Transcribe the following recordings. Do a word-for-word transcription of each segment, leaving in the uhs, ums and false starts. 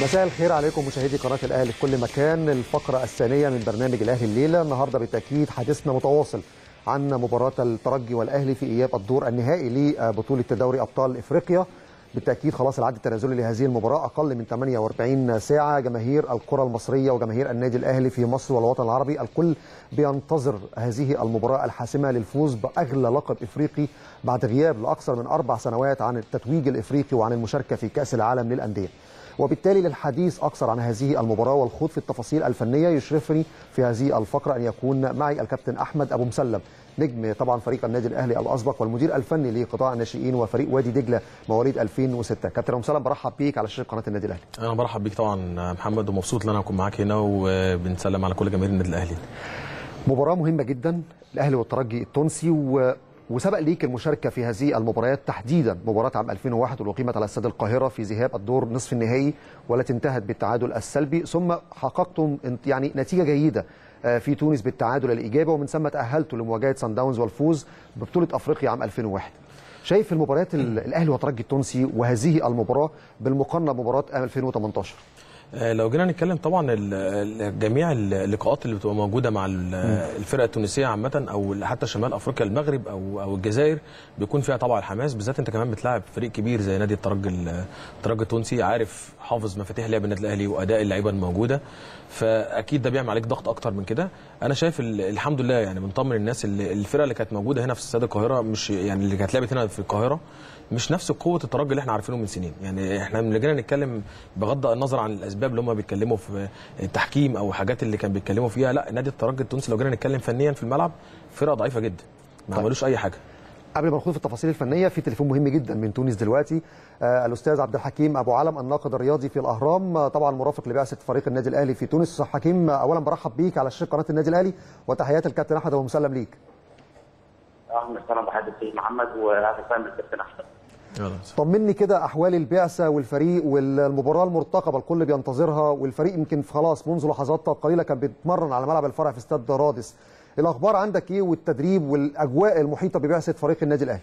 مساء الخير عليكم مشاهدي قناة الأهلي في كل مكان. الفقرة الثانية من برنامج الأهلي الليلة. النهاردة بالتأكيد حديثنا متواصل عن مباراة الترجي والأهلي في إياب الدور النهائي لبطولة دوري أبطال إفريقيا. بالتأكيد خلاص العد التنازلي لهذه المباراة أقل من ثمانية وأربعين ساعة. جماهير الكرة المصرية وجماهير النادي الأهلي في مصر والوطن العربي الكل بينتظر هذه المباراة الحاسمة للفوز بأغلى لقب إفريقي بعد غياب لأكثر من أربع سنوات عن التتويج الإفريقي وعن المشاركة في كأس العالم للأندية. وبالتالي للحديث أكثر عن هذه المباراة والخوض في التفاصيل الفنية يشرفني في هذه الفقرة أن يكون معي الكابتن أحمد أبو مسلم، نجم طبعا فريق النادي الأهلي الأسبق والمدير الفني لقطاع الناشئين وفريق وادي دجلة مواليد ألفين وستة. كابتن أبو مسلم برحب بيك على شاشة قناة النادي الأهلي. أنا برحب بيك طبعا محمد، ومبسوط ان انا اكون معاك هنا وبنسلم على كل جماهير النادي الأهلي. مباراة مهمة جدا الأهلي والترجي التونسي و... وسبق ليك المشاركة في هذه المباريات تحديدا مباراة عام ألفين وواحد واللي أقيمت على استاد القاهرة في ذهاب الدور نصف النهائي والتي انتهت بالتعادل السلبي، ثم حققتم يعني نتيجة جيدة في تونس بالتعادل الإيجابي، ومن ثم تأهلتوا لمواجهة سان داونز والفوز ببطولة أفريقيا عام ألفين وواحد. شايف المباريات الأهلي والترجي التونسي وهذه المباراة بالمقارنة بمباراة ألفين وثمانية عشر؟ لو جينا نتكلم طبعا جميع اللقاءات اللي بتبقى موجوده مع الفرقه التونسيه عامه او حتى شمال افريقيا المغرب او او الجزائر بيكون فيها طبعا الحماس، بالذات انت كمان بتلاعب فريق كبير زي نادي الترجي الترجي التونسي، عارف حافظ مفاتيح لعب النادي الاهلي واداء اللعيبه الموجوده، فاكيد ده بيعمل عليك ضغط اكتر من كده. انا شايف الحمد لله يعني بنطمن الناس اللي الفرقه اللي كانت موجوده هنا في استاد القاهره، مش يعني اللي كانت لعبت هنا في القاهره مش نفس قوه الترجي اللي احنا عارفينه من سنين. يعني احنا لما جينا نتكلم بغض النظر عن الاسباب اللي هم بيتكلموا في التحكيم او حاجات اللي كان بيتكلموا فيها، لا نادي الترجي التونسي لو جينا نتكلم فنيا في الملعب فرقه ضعيفه جدا، ما طيب. عملوش اي حاجه. قبل ما ندخل في التفاصيل الفنيه في تليفون مهم جدا من تونس دلوقتي. آه الاستاذ عبد الحكيم ابو علم الناقد الرياضي في الاهرام، آه طبعا مرافق لبعثه فريق النادي الاهلي في تونس. حكيم، آه اولا برحب بيك على شاشه قناه النادي الاهلي وتحيات الكابتن احمد ابو مسلم ليك. اهلا وسهلا بحضرتك محمد واهلا وسهلا بالكابتن احمد. طمني كده احوال البعثه والفريق والمباراه المرتقبه الكل بينتظرها، والفريق يمكن خلاص منذ لحظات قليله كان بيتمرن على ملعب الفرع في استاد رادس. الاخبار عندك ايه والتدريب والاجواء المحيطه ببعثه فريق النادي الاهلي؟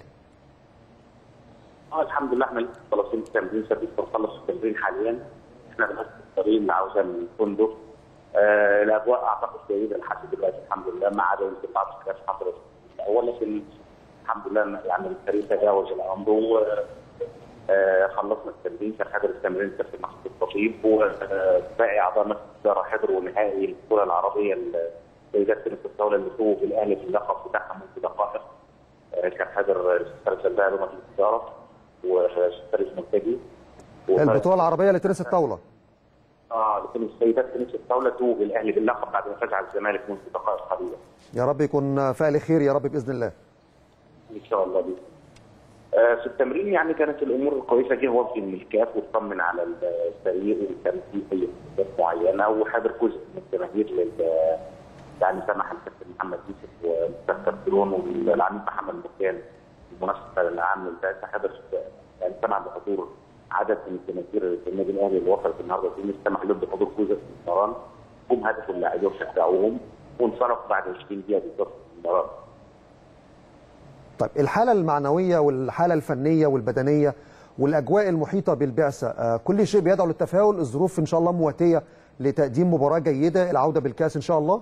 اه الحمد لله احنا لسه خلاصين التمرين، سبيل بنخلص التمرين حاليا. احنا بنحط الطريق اللي عاوزاه الفندق. آه الاجواء اعتقد جيده لحد دلوقتي الحمد لله، ما عدا يمكن بعض الحاجات حصلت في الاول، لكن الحمد لله يعني الفريق تجاوز الامر و آه خلصنا التمرين. كان حضر التمرين كابتن محمود الخطيب وباقي اعضاء مجلس الاداره حضروا نهائي البطوله العربيه لإدارة تنس الطاوله اللي فوق الاهلي في اللقب بتاعها منذ دقائق. آه كان حضر الاستاذ سلباء مجلس الاداره والاستاذ مرتجي. البطوله العربيه لتنس الطاوله. اه لتنس السيدات تنس الطاوله فوق الاهلي باللقب بعد ما فاز على الزمالك منذ دقائق قليله. يا رب يكون فعل خير يا رب باذن الله. ان شاء الله باذن الله. في التمرين يعني كانت الامور كويسه، جه وفد من الكاف واطمن على الفريق وكان في اي اهداف معينه، وحضر جزء من الجماهير لل يعني سمح الكابتن محمد يوسف والكابتن كرتون والعميد محمد مكان المنسق العام للبعثه، حضر يعني سمح بحضور عدد من الجماهير النادي الاهلي اللي وصلت النهارده في سمح لهم بحضور جزء من المران، هم هدفوا اللاعبين وشجعوهم وانصرفوا بعد عشرين دقيقه بالظبط من المران. طيب الحالة المعنوية والحالة الفنية والبدنية والأجواء المحيطة بالبعثة، آه كل شيء بيدعو للتفاؤل، الظروف إن شاء الله مواتية لتقديم مباراة جيدة، العودة بالكاس إن شاء الله؟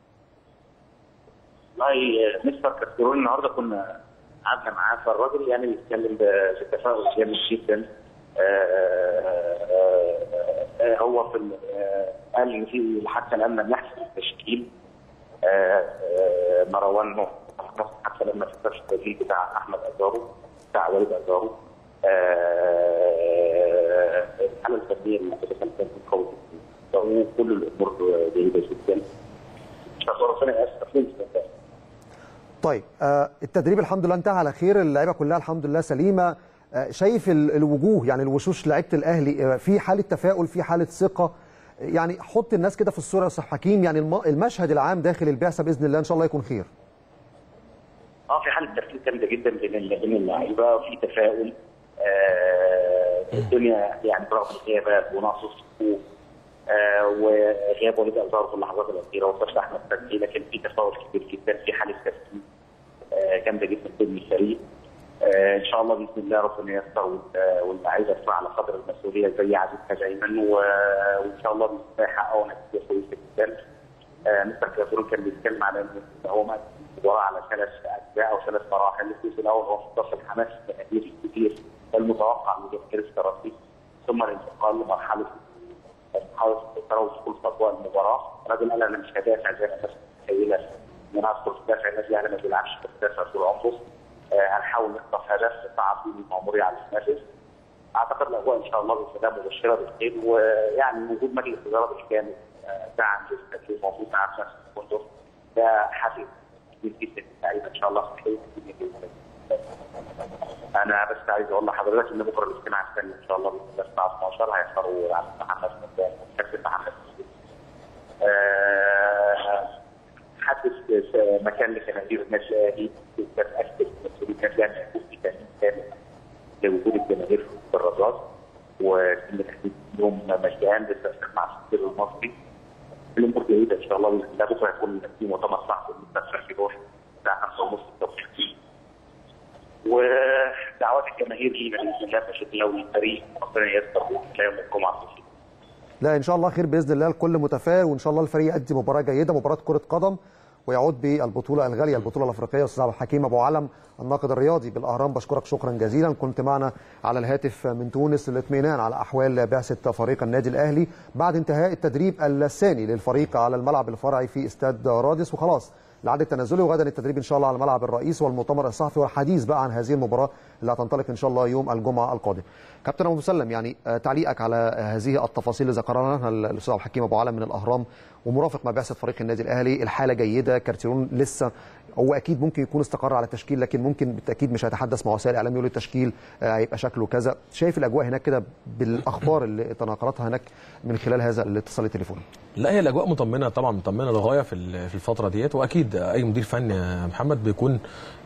والله مستر كاسترون النهارده كنا قعدنا معاه، فالراجل يعني بيتكلم بتفاؤل جامد جدا. هو في قال ان في حتى الان لم يحسم التشكيل. مروان حتى لما تفتش التدريب بتاع احمد ازارو بتاع وليد ازارو. الحاله الفنيه المعتمده كانت قويه جدا وكل الامور جيده جدا. ان شاء الله ربنا يستفيد. طيب آه التدريب الحمد لله انتهى على خير، اللعيبه كلها الحمد لله سليمه. آه شايف الوجوه يعني الوشوش لعيبه الاهلي آه في حاله تفاؤل، في حاله ثقه، يعني حط الناس كده في الصوره يا استاذ حكيم، يعني المشهد العام داخل البعثه باذن الله ان شاء الله يكون خير. اه في حاله تركيز جامده جدا بين بين اللعيبه، في تفاؤل. آه الدنيا يعني برغم الغيابات ونقص الصفوف آه وغياب وليد ازارو في اللحظات الاخيره وفشل احمد فتحي، لكن في تفاؤل كبير جدا، في حاله تركيز آه جامده جدا بين الفريق. آه ان شاء الله باذن الله ربنا ييسر واللعيبه تكون على قدر المسؤوليه زي عادتها دايما، وان شاء الله باذن الله يحققوا نتيجه كويسه جدا. آه مستر كافور كان بيتكلم على ان هو مقسم المباراه على ثلاث اجزاء او ثلاث مراحل. الجزء الاول هو مختص الحماس الجماهيري الكبير المتوقع من جماهير الترجي، ثم الانتقال لمرحله محاوله السيطره والدخول في اجواء المباراه. الراجل قال انا مش هدافع زي ما الناس متخيله ان انا ادخل في دافع، النادي الاهلي ما بيلعبش في الدافع طول عمره. آه هنحاول نخطف هدف صعب من المأمورية على المنافس. اعتقد الاجواء ان شاء الله باذن الله مبشره بالخير، ويعني وجود مجلس اداره بالكامل دعم للتدريب موجود مع نفس الفندق ده حافز كبير جدا للعيبه ان شاء الله في الحقيقه. انا بس عايز اقول لحضرتك ان بكره الاجتماع الثاني ان شاء الله باذن الله الساعه اثناشر هيختاروا العميد محمد مكان والكابتن محمد آه حدث مكان لجماهير النادي الاهلي تتاكد مسؤوليه النادي الاهلي يكون في تامين كامل لوجود الجماهير في الرادات، وتم تحديد يوم مجان للتنسيق مع السفير المصري. الامور جيده ان شاء الله باذن الله. بكره هيكون في مؤتمر صحفي للمستشفى في روح الساعه خمسة ونص التوقيت، ودعوات الجماهير لينا باذن الله بشكل الله والفريق ربنا ييسر يوم الجمعه. لا ان شاء الله خير باذن الله، الكل متفائل وان شاء الله الفريق يؤدي مباراه جيده، مباراه كره قدم، ويعود بالبطوله الغاليه البطوله الافريقيه. استاذ عبد الحكيم ابو علم الناقد الرياضي بالاهرام، بشكرك شكرا جزيلا. كنت معنا على الهاتف من تونس للاطمئنان على احوال بعثه فريق النادي الاهلي بعد انتهاء التدريب الثاني للفريق على الملعب الفرعي في استاد رادس، وخلاص العد التنازلي، وغدا التدريب ان شاء الله على الملعب الرئيسي والمؤتمر الصحفي والحديث بقى عن هذه المباراه اللي هتنطلق ان شاء الله يوم الجمعه القادم. كابتن ابو مسلم، يعني تعليقك على هذه التفاصيل اللي ذكرناها الاستاذ عبد الحكيم ابو علم من الاهرام ومرافق مع بعثه فريق النادي الاهلي، الحاله جيده، كارتيرون لسه هو اكيد ممكن يكون استقر على التشكيل، لكن ممكن بالتاكيد مش هيتحدث مع وسائل الاعلام يقول التشكيل هيبقى شكله كذا. شايف الاجواء هناك كده بالاخبار اللي تناقلتها هناك من خلال هذا الاتصال التليفوني؟ لا هي الاجواء مطمنه طبعا، مطمنه للغايه في في الفتره ديت، واكيد اي مدير فني يا محمد بيكون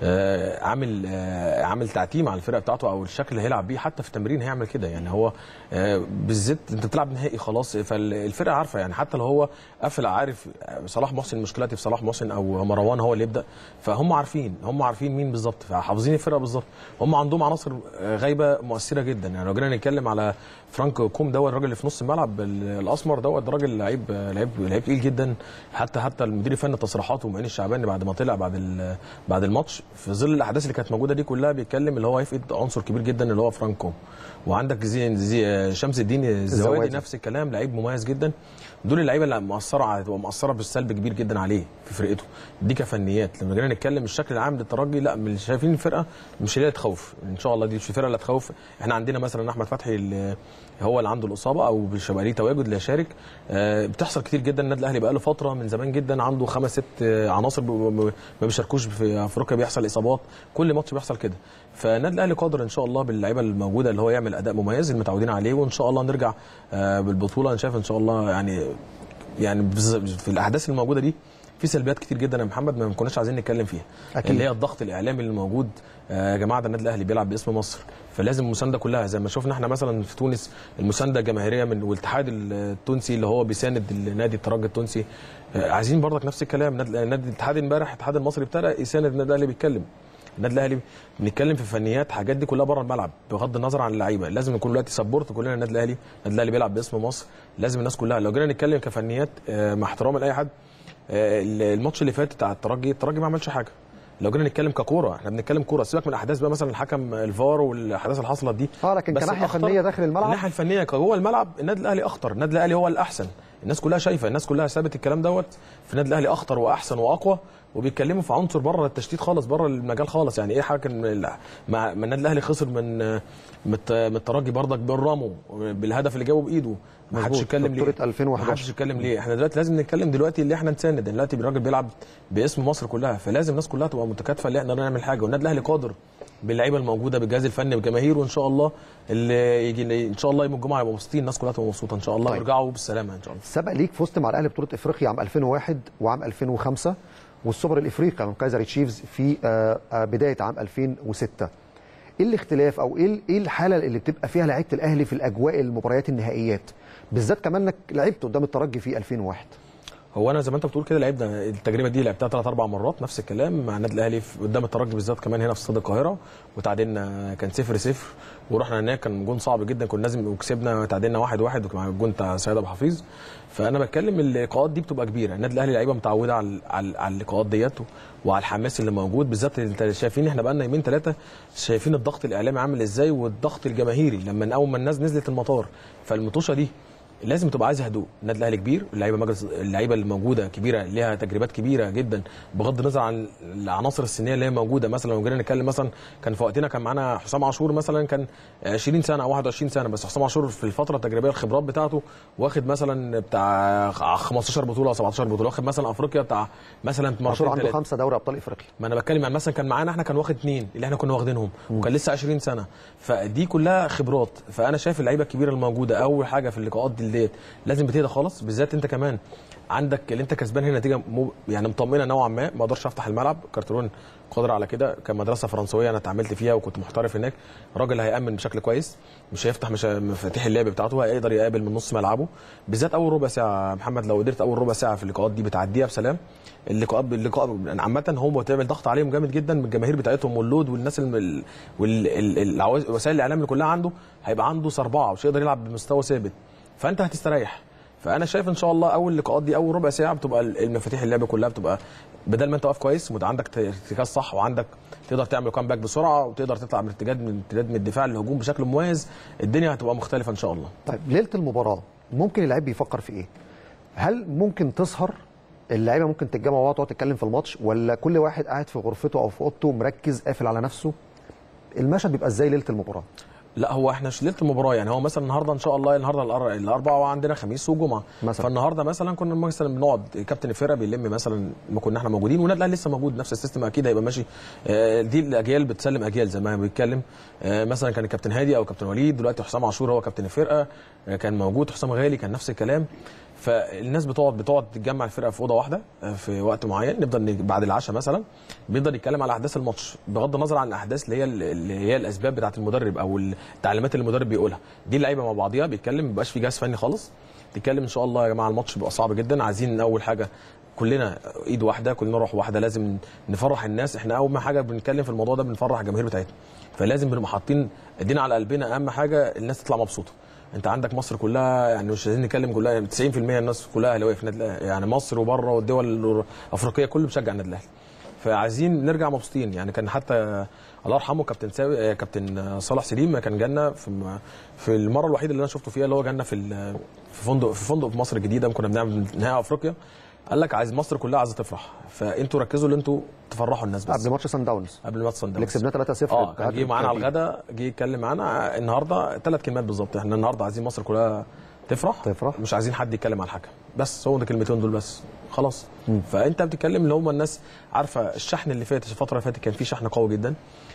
عامل عامل تعتيم على الفرقه بتاعته او الشكل اللي هيلعب بيه، حتى في التمرين هيعمل كده. يعني هو بالذات انت بتلعب نهائي خلاص، فالفرقه عارفه يعني، حتى لو هو قفل عارف صلاح محسن مشكلتي في صلاح محسن او مروان هو اللي يبدا، فهم عارفين هم عارفين مين بالظبط، فحافظين الفرقه بالظبط. هم عندهم عناصر غايبه مؤثره جدا. يعني لو جينا نتكلم على فرانك كوم دوت الراجل اللي في نص الملعب الاسمر دوت، راجل لعيب لعيب لعيب تقيل جدا. حتى حتى المدير الفني تصريحاته ومعين الشعباني بعد ما طلع بعد بعد الماتش في ظل الاحداث اللي كانت موجوده دي كلها بيتكلم اللي هو هيفقد عنصر كبير جدا اللي هو فرانك كوم. وعندك زي زي شمس الدين الزوادي نفس الكلام، لعيب مميز جدا. دول اللعيبه اللي مؤثره هتبقى مؤثره بالسلب كبير جدا عليه في فرقته دي كفنيات. لما جينا نتكلم الشكل العام للترجي، لا مش شايفين الفرقه مش اللي تخوف ان شاء الله، دي مش الفرقه اللي تخوف. احنا عندنا مثلا احمد فتحي اللي هو اللي عنده الاصابه او مش هيبقى ليه تواجد لا يشارك، آه بتحصل كتير جدا. النادي الاهلي بقى له فتره من زمان جدا عنده خمس ست عناصر ما بيشاركوش في افريقيا، بيحصل اصابات كل ماتش بيحصل كده. فالنادي الاهلي قادر ان شاء الله باللعيبه الموجوده اللي هو يعمل اداء مميز المتعودين عليه، وان شاء الله نرجع آه بالبطوله. انا شايف ان شاء الله يعني يعني في الاحداث الموجوده دي في سلبيات كتير جدا يا محمد ما كناش عايزين نتكلم فيها أكيد. اللي هي الضغط الاعلامي اللي موجود. يا جماعه ده النادي الاهلي بيلعب باسم مصر، فلازم المسانده كلها زي ما شفنا احنا مثلا في تونس المسانده الجماهيريه من والاتحاد التونسي اللي هو بيساند النادي الترجي التونسي. عايزين برضك نفس الكلام. نادي الاتحاد امبارح الاتحاد المصري ابتدى يساند النادي الاهلي، بيتكلم النادي الاهلي بنتكلم في فنيات حاجات دي كلها بره الملعب بغض النظر عن اللعيبه. لازم نكون دلوقتي سبورت كلنا النادي الاهلي، النادي الاهلي بيلعب باسم مصر، لازم الناس كلها. لو جينا نتكلم كفنيات مع احترامي لاي حد، الماتش اللي فات بتاع الترجي الترجي ما عملش حاجه. لو جينا نتكلم ككوره احنا بنتكلم كوره، سيبك من الاحداث بقى مثلا الحكم الفار والاحداث اللي حصلت دي، اه لكن كناحيه فنيه داخل الملعب، الناحيه الفنيه جوه الملعب النادي الاهلي اخطر، النادي الاهلي هو الاحسن. الناس كلها شايفه، الناس كلها ثابت الكلام دوت في النادي الاهلي اخطر واحسن واقوى، وبيتكلموا في عنصر بره التشتيت خالص، بره المجال خالص. يعني ايه حاجه مع النادي الاهلي خسر من من الترجي برضك بالرامو بالهدف اللي جابه بايده، ما حدش يتكلم ليه؟ ما حدش يتكلم ليه؟ احنا دلوقتي لازم نتكلم دلوقتي اللي احنا نساند. دلوقتي الراجل بيلعب باسم مصر كلها، فلازم الناس كلها تبقى متكاتفه اللي احنا نعمل حاجه. والنادي الاهلي قادر باللعيبه الموجوده بالجهاز الفني بالجماهير، وان شاء الله اللي يجي ان شاء الله يوم الجمعه يبقوا مبسوطين، الناس كلها تبقى مبسوطه ان شاء الله. طيب. ويرجعوا بالسلامه ان شاء الله. سبق ليك فزت مع الاهلي بطوله افريقيا عام ألفين وواحد وعام ألفين وخمسة والسوبر الافريقي من كايزر تشيفز في بدايه عام ألفين وستة. ايه الاختلاف او ايه ايه الحاله اللي بتبقى فيها لعيبه الاهلي في الاجواء المباريات النهائيات، بالذات كمان انك لعبت قدام الترجي في ألفين وواحد؟ هو انا زي ما انت بتقول كده لعبنا التجربه دي لعبتها ثلاث اربع مرات نفس الكلام مع النادي الاهلي قدام الترجي بالذات كمان هنا في استاد القاهره، وتعادلنا كان صفر صفر، ورحنا هناك كان جون صعب جدا كنا لازم وكسبنا تعادلنا واحد واحد مع الجون بتاع سيد ابو حفيظ. فانا بتكلم اللقاءات دي بتبقى كبيره، النادي الاهلي لعيبه متعوده على على اللقاءات ديت وعلى الحماس اللي موجود، بالذات انت شايفين احنا بقى لنا يومين ثلاثه شايفين الضغط الاعلامي عامل ازاي والضغط الجماهيري لما اول ما الناس نزلت المطار. فالمطوشه دي لازم تبقى عايزه هدوء، النادي الاهلي كبير، اللعيبه مجلس اللعيبه اللي موجوده كبيره ليها تجربات كبيره جدا بغض النظر عن العناصر السنيه اللي هي موجوده. مثلا لو جينا نتكلم مثلا كان في وقتنا كان معانا حسام عاشور مثلا كان عشرين سنه او واحد وعشرين سنه، بس حسام عاشور في الفتره التجريبيه الخبرات بتاعته واخد مثلا بتاع خمستاشر بطوله او سبعتاشر بطوله، واخد مثلا افريقيا بتاع مثلا عاشور عنده خمسه دوري ابطال افريقيا. ما انا بتكلم عن مثلا كان معانا احنا كان واخد اثنين اللي احنا كنا واخدينهم وكان لسه عشرين سنه، فدي كلها خبرات. فانا شايف اللعيبه الكبيره الموجوده اول حاجه في اللقاءات دي ديت لازم بتهدى خالص، بالذات انت كمان عندك اللي انت كسبان هنا نتيجه مو يعني مطمئنه نوعا ما، ما اقدرش افتح الملعب، كارترون قادر على كده، كان مدرسه فرنسويه انا اتعاملت فيها وكنت محترف هناك، راجل هيامن بشكل كويس، مش هيفتح مش مفاتيح اللعب بتاعته، هيقدر يقابل من نص ملعبه، بالذات اول ربع ساعه محمد لو قدرت اول ربع ساعه في اللقاءات دي بتعديها بسلام. اللقاءات اللقاء عامه هم بتعمل ضغط عليهم جامد جدا من الجماهير بتاعتهم واللود والناس والوسائل الاعلام اللي كلها عنده، هيبقى عنده صربعه ومش هيقدر يلعب بمستوى ثابت، فانت هتستريح. فانا شايف ان شاء الله اول اللقاءات دي اول ربع ساعه بتبقى المفاتيح اللعب كلها بتبقى بدل ما انت واقف كويس عندك ارتكاز صح وعندك تقدر تعمل كام باك بسرعه وتقدر تطلع من ارتجاد من ارتداد من الدفاع للهجوم بشكل مميز، الدنيا هتبقى مختلفه ان شاء الله. طيب ليله المباراه ممكن اللعيب بيفكر في ايه؟ هل ممكن تسهر اللعيبه ممكن تتجمع وتقعد تقعد تتكلم في الماتش، ولا كل واحد قاعد في غرفته او في اوضته مركز قافل على نفسه؟ المشهد بيبقى ازاي ليله المباراه؟ لا هو احنا ليله المباراه يعني هو مثلا النهارده ان شاء الله النهارده الاربعاء وعندنا خميس وجمعه مثلا. فالنهارده مثلا كنا مثلا بنقعد كابتن الفرقه بيلم مثلا ما كنا احنا موجودين والنادي الاهلي لسه موجود نفس السيستم اكيد هيبقى ماشي. اه دي الاجيال بتسلم اجيال زي ما بيتكلم. اه مثلا كان الكابتن هادي او كابتن وليد، دلوقتي حسام عاشور هو كابتن الفرقه، اه كان موجود حسام غالي كان نفس الكلام. فالناس بتقعد بتقعد تتجمع الفرقه في اوضه واحده في وقت معين، نفضل بعد العشاء مثلا بيفضل يتكلم على احداث الماتش بغض النظر عن الاحداث اللي هي اللي هي الاسباب بتاعه المدرب او التعليمات اللي المدرب بيقولها، دي اللعيبه مع بعضيها بيتكلم، ما بيبقاش في جهاز فني خالص، تتكلم ان شاء الله يا جماعه الماتش بيبقى صعب جدا، عايزين اول حاجه كلنا ايد واحده كلنا روح واحده، لازم نفرح الناس، احنا اول ما حاجه بنتكلم في الموضوع ده بنفرح الجماهير بتاعتنا، فلازم بنبقى حاطين ايدينا على قلبنا، اهم حاجه الناس تطلع مبسوطه. انت عندك مصر كلها يعني مش عايزين نتكلم كلها يعني تسعين في المية الناس كلها اهلاويه في النادي الاهلي، يعني مصر وبره والدول الافريقيه كله بيشجع النادي الاهلي، فعايزين نرجع مبسوطين. يعني كان حتى الله يرحمه كابتن ساوي كابتن صالح سليم كان جالنا في في المره الوحيده اللي انا شفته فيها اللي هو جالنا في في فندق في فندق في مصر الجديده كنا بنعمل نهائي افريقيا، قال لك عايز مصر كلها عايزه تفرح، فانتوا ركزوا ان انتوا تفرحوا الناس بس. قبل ماتش سان داونز قبل ماتش سان داونز اللي كسبناه ثلاثة صفر اه جه معانا على الغداء، جه يتكلم معانا النهارده ثلاث كلمات بالظبط، احنا النهارده عايزين مصر كلها تفرح تفرح مش عايزين حد يتكلم على الحكم بس، هو ده الكلمتين دول بس خلاص. م. فانت بتتكلم اللي هم الناس عارفه الشحن اللي فات الفتره اللي فاتت كان في شحن قوي جدا،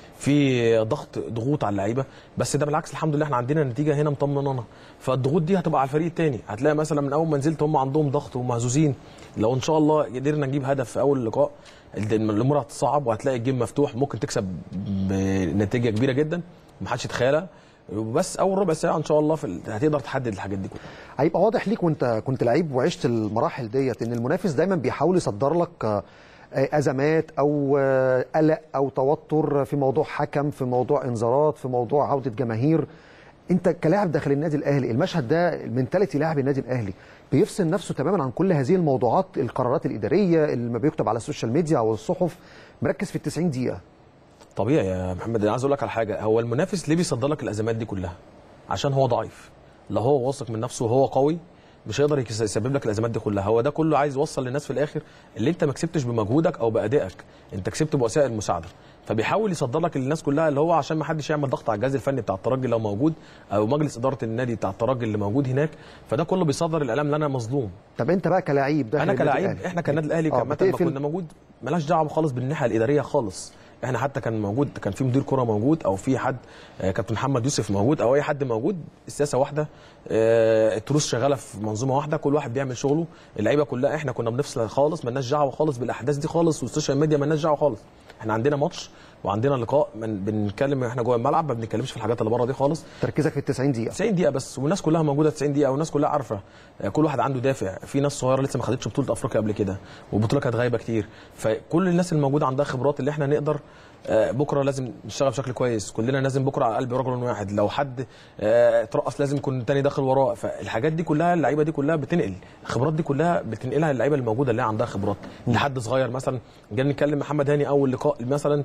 في ضغط ضغوط على اللعيبه، بس ده بالعكس الحمد لله احنا عندنا نتيجه هنا مطمنانا، فالضغوط دي هتبقى على الفريق الثاني، هتلاقي مثلا من اول ما نزلت هم عندهم ضغط ومهزوزين، لو ان شاء الله قدرنا نجيب هدف في اول لقاء الامور هتصعب وهتلاقي الجيم مفتوح، ممكن تكسب بنتيجه كبيره جدا محدش يتخيلها، بس اول ربع ساعه ان شاء الله في هتقدر تحدد الحاجات دي كلها. هيبقى واضح ليك وانت كنت لعيب وعشت المراحل ديت ان المنافس دايما بيحاول يصدر لك ازمات او قلق او توتر في موضوع حكم، في موضوع انذارات، في موضوع عوده جماهير. انت كلاعب داخل النادي الاهلي المشهد ده المنتاليتي لاعب النادي الاهلي بيفصل نفسه تماما عن كل هذه الموضوعات، القرارات الاداريه اللي ما بيكتب على السوشيال ميديا او الصحف، مركز في التسعين دقيقه. طبيعي يا محمد، انا عايز اقول لك على حاجه، هو المنافس ليه بيصدر لك الازمات دي كلها؟ عشان هو ضعيف، لا هو واثق من نفسه وهو قوي مش هيقدر يسبب لك الازمات دي كلها، هو ده كله عايز يوصل للناس في الاخر اللي انت ما كسبتش بمجهودك او بادائك، انت كسبت بوسائل المساعده، فبيحاول يصدر لك للناس كلها اللي هو عشان ما حدش يعمل ضغط على الجهاز الفني بتاع الترجي لو موجود او مجلس اداره النادي بتاع الترجي اللي موجود هناك، فده كله بيصدر الاعلام ان انا مظلوم. طب انت بقى كلاعب ده انا كلاعب احنا كنادي الاهلي كمان ما كنا موجود مالهاش دعوه خالص بالناحيه الاداريه خالص، احنا حتى كان موجود كان في مدير كره موجود او في حد كابتن محمد يوسف موجود او اي حد موجود، السياسه واحده، التروس شغاله في منظومه واحده، كل واحد بيعمل شغله، اللعيبه كلها احنا كنا بنفصل خالص، مالناش دعوه خالص بالاحداث دي خالص، والسوشيال ميديا مالناش دعوه خالص، احنا عندنا ماتش وعندنا لقاء من بنتكلم احنا جوه الملعب، ما بنتكلمش في الحاجات اللي بره دي خالص. تركيزك في ال تسعين دقيقه تسعين دقيقه بس، والناس كلها موجوده تسعين دقيقه، والناس كلها عارفه، كل واحد عنده دافع. في ناس صغيره لسه ما خدتش بطوله افريقيا قبل كده، والبطوله كانت غايبه كتير، فكل الناس الموجوده عندها خبرات اللي احنا نقدر بكره لازم نشتغل بشكل كويس. كلنا لازم بكره على قلب رجل واحد، لو حد اترقص لازم يكون الثاني داخل وراه. فالحاجات دي كلها اللعيبه دي كلها بتنقل الخبرات دي كلها، بتنقلها للعيبه الموجوده اللي عندها خبرات. لحد صغير مثلا جينا نتكلم محمد هاني اول لقاء مثلا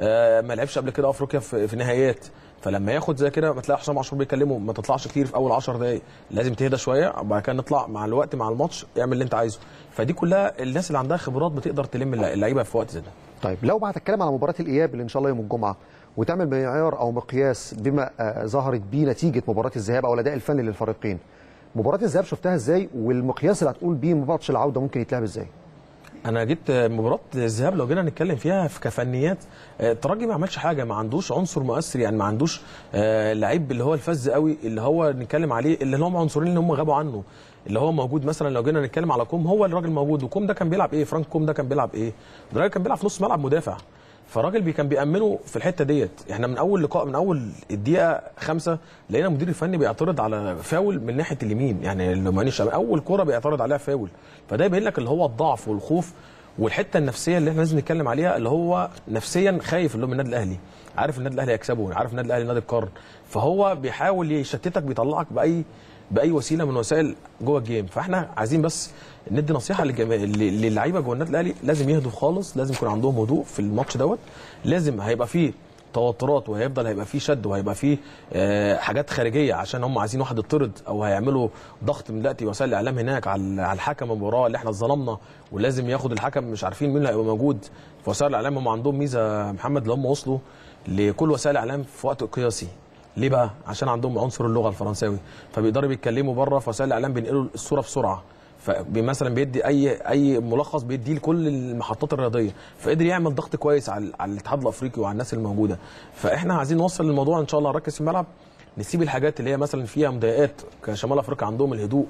ما لعبش قبل كده افريقيا في نهائيات، فلما ياخد زي كده ما تلاقي حسام عاشور بيكلمه ما تطلعش كتير في اول عشر دقائق، لازم تهدى شويه وبعد كده نطلع مع الوقت مع الماتش اعمل اللي انت عايزه. فدي كلها الناس اللي عندها خبرات بتقدر تلم اللعيبه في وقت زي ده. طيب لو هتتكلم على مباراه الاياب اللي ان شاء الله يوم الجمعه، وتعمل معيار او مقياس بما ظهرت بيه نتيجه مباراه الذهاب او الاداء الفني للفريقين، مباراه الذهاب شفتها ازاي؟ والمقياس اللي هتقول بيه ماتش العوده ممكن يتلعب ازاي؟ انا جيت مباراه الذهاب لو جينا نتكلم فيها في كفنيات، الترجي ما عملش حاجه، ما عندوش عنصر مؤثر، يعني ما عندوش لعيب اللي هو الفذ قوي اللي هو نتكلم عليه، اللي هم عنصرين اللي هم غابوا عنه اللي هو موجود. مثلا لو جينا نتكلم على كوم، هو الراجل موجود، وكوم ده كان بيلعب ايه؟ فرانك كوم ده كان بيلعب ايه؟ الراجل كان بيلعب في نص ملعب مدافع، فالراجل كان بيأمنه في الحته ديت. احنا من اول لقاء من اول الدقيقه خمسة لقينا المدير الفني بيعترض على فاول من ناحيه اليمين، يعني لما اول كوره بيعترض عليها فاول، فده يبين لك اللي هو الضعف والخوف والحته النفسيه اللي احنا لازم نتكلم عليها، اللي هو نفسيا خايف اللي هو من النادي الاهلي، عارف النادي الاهلي هيكسبه، عارف النادي الاهلي نادي القرن، فهو بيحاول يشتتك، بيطلعك باي باي وسيله من وسائل جوه الجيم. فاحنا عايزين بس ندي نصيحه للعيبه جوه النادي الاهلي، لازم يهدوا خالص، لازم يكون عندهم هدوء في الماتش دوت. لازم هيبقى فيه توترات، وهيفضل هيبقى فيه شد، وهيبقى فيه آه حاجات خارجيه عشان هم عايزين واحد يطرد، او هيعملوا ضغط من دلوقتي وسائل الاعلام هناك على على الحكم المباراه اللي احنا اتظلمنا ولازم ياخد الحكم، مش عارفين مين اللي هيبقى موجود. في وسائل الاعلام هم عندهم ميزه محمد، اللي هم وصلوا لكل وسائل الاعلام في وقت قياسي. ليه بقى؟ عشان عندهم عنصر اللغه الفرنساوي، فبيقدروا بيتكلموا بره في وسائل الاعلام، بينقلوا الصوره بسرعه، فمثلا بيدي اي اي ملخص بيديه لكل المحطات الرياضيه، فقدر يعمل ضغط كويس على على الاتحاد الافريقي وعلى الناس الموجوده. فاحنا عايزين نوصل للموضوع ان شاء الله، نركز في الملعب، نسيب الحاجات اللي هي مثلا فيها مضايقات. كشمال افريقيا عندهم الهدوء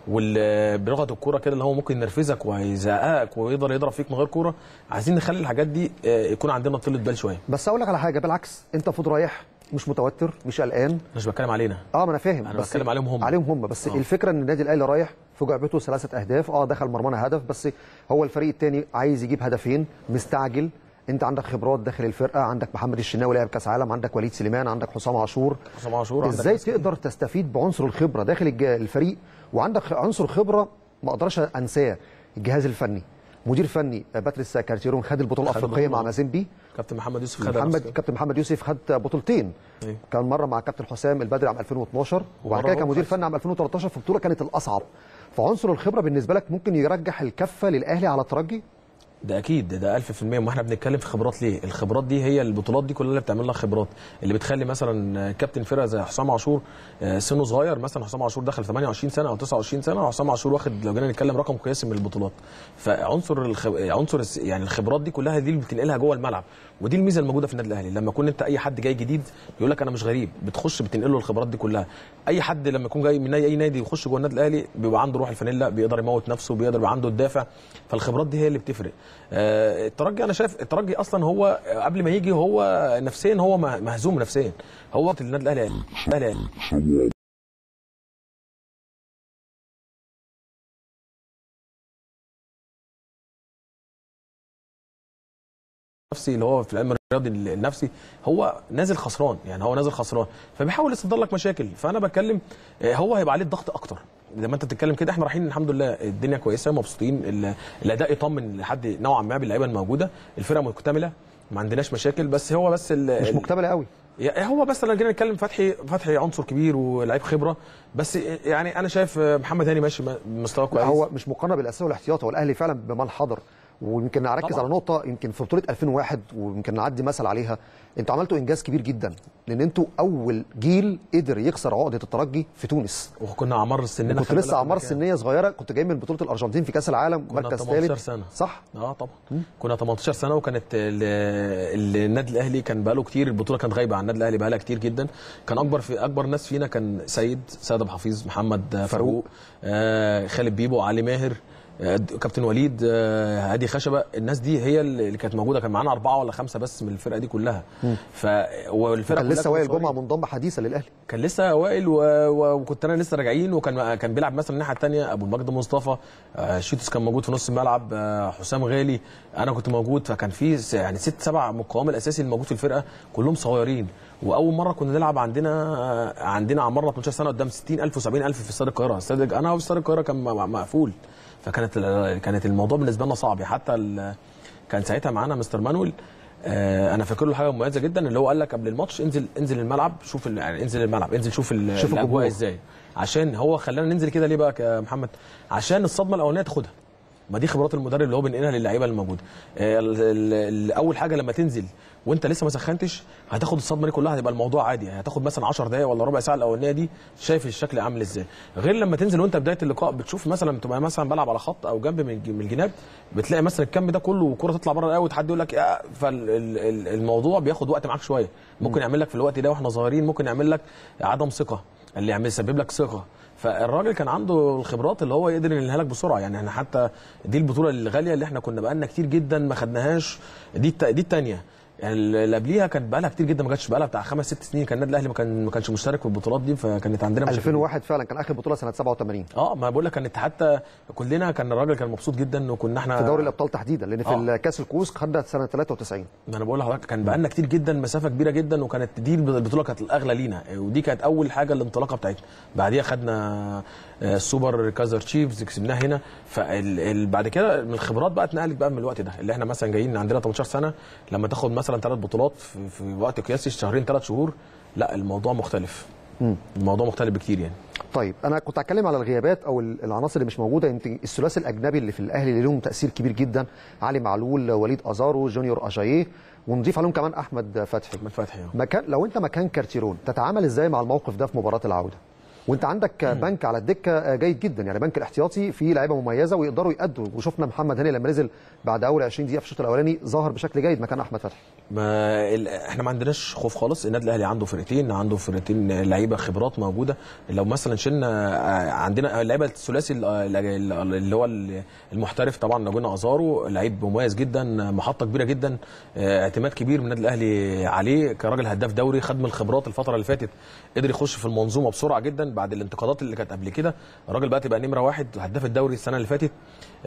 وبلغه الكوره كده اللي هو ممكن ينرفزك ويزهقك ويقدر يضرب فيك من غير كوره، عايزين نخلي الحاجات دي يكون عندنا طولة بال شويه. بس اقول لك على حاجه، بالعكس انت المفروض رايح مش متوتر، مش قلقان. مش بتكلم علينا، اه ما انا فاهم، انا بتكلم عليهم هم عليهم هم بس أوه. الفكره ان النادي الاهلي رايح في جعبته ثلاثه اهداف، اه دخل مرمانا هدف، بس هو الفريق الثاني عايز يجيب هدفين، مستعجل. انت عندك خبرات داخل الفرقه، عندك محمد الشناوي لاعب كاس عالم، عندك وليد سليمان، عندك حسام عاشور حسام عاشور ازاي تقدر تستفيد بعنصر الخبره داخل الفريق؟ وعندك عنصر خبره ما اقدرش انساه، الجهاز الفني، مدير فني باتريس كارتيرون خد البطوله الافريقيه مع مازيمبي، كابتن محمد يوسف خد محمد كابتن محمد يوسف خد بطولتين. أيه. كان مره مع كابتن حسام البدري عام ألفين واثناشر، وبعد كده كان مدير فني عام ألفين وثلاثة عشر في بطوله كانت الاصعب. فعنصر الخبره بالنسبه لك ممكن يرجح الكفه للاهلي على الترجي؟ ده اكيد، ده, ده ألف في المية. ما احنا بنتكلم في خبرات ليه؟ الخبرات دي هي البطولات دي كلها اللي بتعمل لها خبرات، اللي بتخلي مثلا كابتن فرقه زي حسام عاشور سنه صغير، مثلا حسام عاشور دخل ثمانية وعشرين سنه او تسعة وعشرين سنه، وحسام عاشور واخد لو جينا نتكلم رقم قياسي من البطولات. فعنصر الخب... عنصر يعني الخبرات دي كلها دي اللي بتنقلها جوه الملعب، ودي الميزه الموجوده في النادي الاهلي. لما يكون انت اي حد جاي جديد يقول لك انا مش غريب، بتخش بتنقل له الخبرات دي كلها. اي حد لما يكون جاي من اي نادي يخش جوه النادي الاهلي بيبقى عنده روح الفانيلا، بيقدر يموت نفسه، بيقدر يبقى عنده الدافع. فالخبرات دي هي اللي بتفرق. آه الترجي انا شايف الترجي اصلا هو قبل ما يجي هو نفسيا هو مهزوم نفسيا. هو النادي الاهلي الاهلي نفسي اللي هو في العلم الرياضي النفسي، هو نازل خسران، يعني هو نازل خسران فبيحاول يصدر لك مشاكل. فانا بتكلم هو هيبقى عليه الضغط اكتر. زي ما انت بتتكلم كده احنا رايحين الحمد لله الدنيا كويسه مبسوطين، الاداء يطمن لحد نوعا ما باللعيبه الموجوده، الفرقه مكتمله ما عندناش مشاكل. بس هو بس مش مكتمله قوي، هو بس لو جينا نتكلم فتحي فتحي عنصر كبير ولاعيب خبره، بس يعني انا شايف محمد هاني ماشي مستواه كويس. هو مش مقارنه بالاساسي والاحتياطي، هو الاهلي فعلا بمن حضر. ويمكن نركز طبعا على نقطه يمكن في بطوله ألفين وواحد ويمكن نعدي مثل عليها، انتوا عملتوا انجاز كبير جدا لان انتوا اول جيل قدر يكسر عقده الترجي في تونس، وكنا اعمار السنيه كنت لسه اعمار سنيه صغيره، كنت جاي من بطوله الارجنتين في كاس العالم مركز ثالث سنه صح؟ اه طبعا م? كنا تمنتاشر سنه، وكانت النادي الاهلي كان بقاله كتير، البطوله كانت غايبه عن النادي الاهلي بقالها كتير جدا. كان اكبر في اكبر ناس فينا كان سيد سيد ابو حفيظ، محمد فاروق، آه خالد بيبو، علي ماهر، كابتن وليد، هادي خشبه، الناس دي هي اللي كانت موجوده. كان معانا اربعه ولا خمسه بس من الفرقه دي كلها. ف والفرقه كان لسه وائل جمعه منضم حديثا للاهلي، كان لسه وائل و... وكنت انا لسه راجعين، وكان كان بيلعب مثلا الناحيه الثانيه ابو المجد مصطفى، شيتوس كان موجود في نص الملعب، حسام غالي، انا كنت موجود. فكان في يعني ست سبع مقاوم الاساسي اللي موجود في الفرقه كلهم صغيرين. واول مره كنا نلعب عندنا عندنا عمرنا اتناشر سنه قدام ستين ألف وسبعين ألف في استاد القاهره. استاد انا في استاد القاهره كان مقفول، فكانت كانت الموضوع بالنسبه لنا صعب. حتى كان ساعتها معانا مستر مانويل، انا فاكر له حاجه مميزه جدا، اللي هو قال لك قبل الماتش انزل انزل الملعب، شوف يعني انزل الملعب، انزل شوف الاجواء ازاي. عشان هو خلانا ننزل كده ليه بقى يا محمد؟ عشان الصدمه الاولانيه تاخدها. ما دي خبرات المدرب اللي هو بينقلها للعيبه اللي موجوده. اول حاجه لما تنزل وانت لسه ما سخنتش هتاخد الصدمه دي كلها، هتبقى الموضوع عادي، هتاخد مثلا عشر دقائق ولا ربع ساعه الاولانيه دي شايف الشكل عامل ازاي. غير لما تنزل وانت بدايه اللقاء بتشوف مثلا تبقى مثلا بلعب على خط او جنب من الجناب، بتلاقي مثلا الكم ده كله وكره تطلع بره القوي وحد يقول لك، فالموضوع بياخد وقت معاك شويه. ممكن يعمل لك في الوقت ده واحنا صغيرين، ممكن يعمل لك عدم ثقه اللي يعمل يسبب لك ثقه. فالراجل كان عنده الخبرات اللي هو يقدر ينقلها لك بسرعه. يعني احنا حتى دي البطوله الغاليه اللي احنا كنا بقالنا كتير جدا ما خدناهاش، دي دي الثانيه. يعني اللي قبليها كانت بقى لها كتير جدا ما جاتش، بقى لها بتاع خمس ست سنين كان النادي الاهلي ما كان ما كانش مشترك في البطولات دي، فكانت عندنا مشاكل. ألفين وواحد فعلا كان اخر بطوله سنه سبعة وثمانين. اه ما بقول لك كانت حتى كلنا كان الراجل كان مبسوط جدا، وكنا احنا في دوري الابطال تحديدا، لان في آه. كاس الكؤوس خدنا سنه ثلاثة وتسعين. ما انا بقول لحضرتك كان بقى لنا كتير جدا، مسافه كبيره جدا، وكانت دي البطوله كانت الاغلى لينا، ودي كانت اول حاجه الانطلاقه بتاعتنا. بعديها خدنا السوبر كايزر تشيفز كسبناه هنا. فبعد كده من الخبرات بقى اتنقلت بقى من الوقت ده اللي احنا مثلا جايين عندنا تمنتاشر سنه، لما تاخد مثلا ثلاث بطولات في, في وقت قياسي شهرين ثلاث شهور، لا الموضوع مختلف. مم. الموضوع مختلف بكتير يعني. طيب انا كنت هتكلم على الغيابات او العناصر اللي مش موجوده. يمكن الثلاثي الاجنبي اللي في الاهلي اللي لهم تاثير كبير جدا، علي معلول، وليد ازارو، جونيور اجاييه، ونضيف عليهم كمان احمد فتحي. احمد فتحي مكان لو انت مكان كارتيرون تتعامل ازاي مع الموقف ده في مباراه العوده؟ وانت عندك بنك على الدكه جيد جدا، يعني بنك الاحتياطي فيه لعيبه مميزه ويقدروا يأدوا، وشفنا محمد هاني لما نزل بعد اول عشرين دقيقه في الشوط الاولاني ظهر بشكل جيد مكان احمد فتحي. ما ال... احنا ما عندناش خوف خالص. النادي الاهلي عنده فرقتين، عنده فرقتين لعيبه خبرات موجوده. لو مثلا شلنا عندنا اللعيبه الثلاثي اللي هو المحترف طبعا، نجونا ازارو لعيب مميز جدا، محطه كبيره جدا، اعتماد كبير من النادي الاهلي عليه كراجل هداف دوري، خد من الخبرات الفتره اللي فاتت، قدر يخش في المنظومه بسرعه جدا بعد الانتقادات اللي كانت قبل كده. الراجل بقى تبقى نمره واحد هداف الدوري السنه اللي فاتت.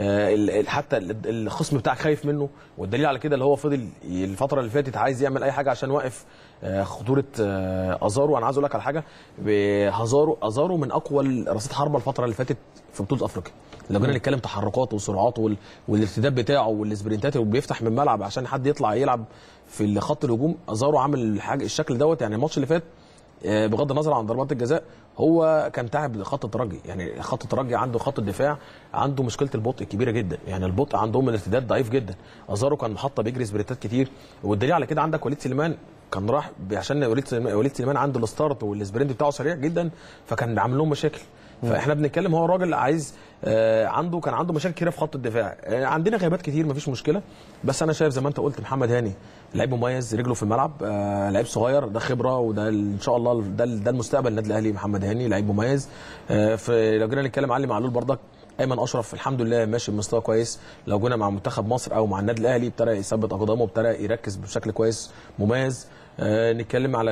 حتى الخصم بتاعك خايف منه، والدليل على كده اللي هو فضل الفتره اللي فاتت عايز يعمل اي حاجه عشان واقف خطوره ازارو. انا عايز اقول لك على حاجه، ازارو ازارو من اقوى رصيد حربه الفتره اللي فاتت في بطوله افريقيا. لو جينا نتكلم تحركاته وسرعاته والارتداد بتاعه والسبرنتات اللي بيفتح من الملعب عشان حد يطلع يلعب في خط الهجوم، ازارو عامل حاجه الشكل دوت. يعني الماتش اللي فات بغض النظر عن ضربات الجزاء هو كان تعب خط الترجي. يعني خط الترجي عنده خط الدفاع عنده مشكله البطء كبيره جدا، يعني البطء عندهم الارتداد ضعيف جدا. ازارو كان محطه بيجري سبرنتات كتير، والدليل على كده عندك وليد سليمان كان راح عشان وليد سليمان وليد سليمان عنده الستارت والسبرنت بتاعه سريع جدا، فكان عامل لهم مشاكل. فاحنا بنتكلم هو راجل عايز آه عنده كان عنده مشاكل كتير في خط الدفاع. آه عندنا غيابات كتير مفيش مشكله، بس انا شايف زي ما انت قلت محمد هاني لعيب مميز، رجله في الملعب، آه لعيب صغير، ده خبره، وده ان شاء الله ده ده المستقبل النادي الاهلي. محمد هاني لعيب مميز. آه لو جينا نتكلم علي معلول برضك، ايمن اشرف الحمد لله ماشي بمستوى كويس. لو جينا مع منتخب مصر او مع النادي الاهلي ابتدى يثبت اقدامه، ابتدى يركز بشكل كويس مميز. آه نتكلم على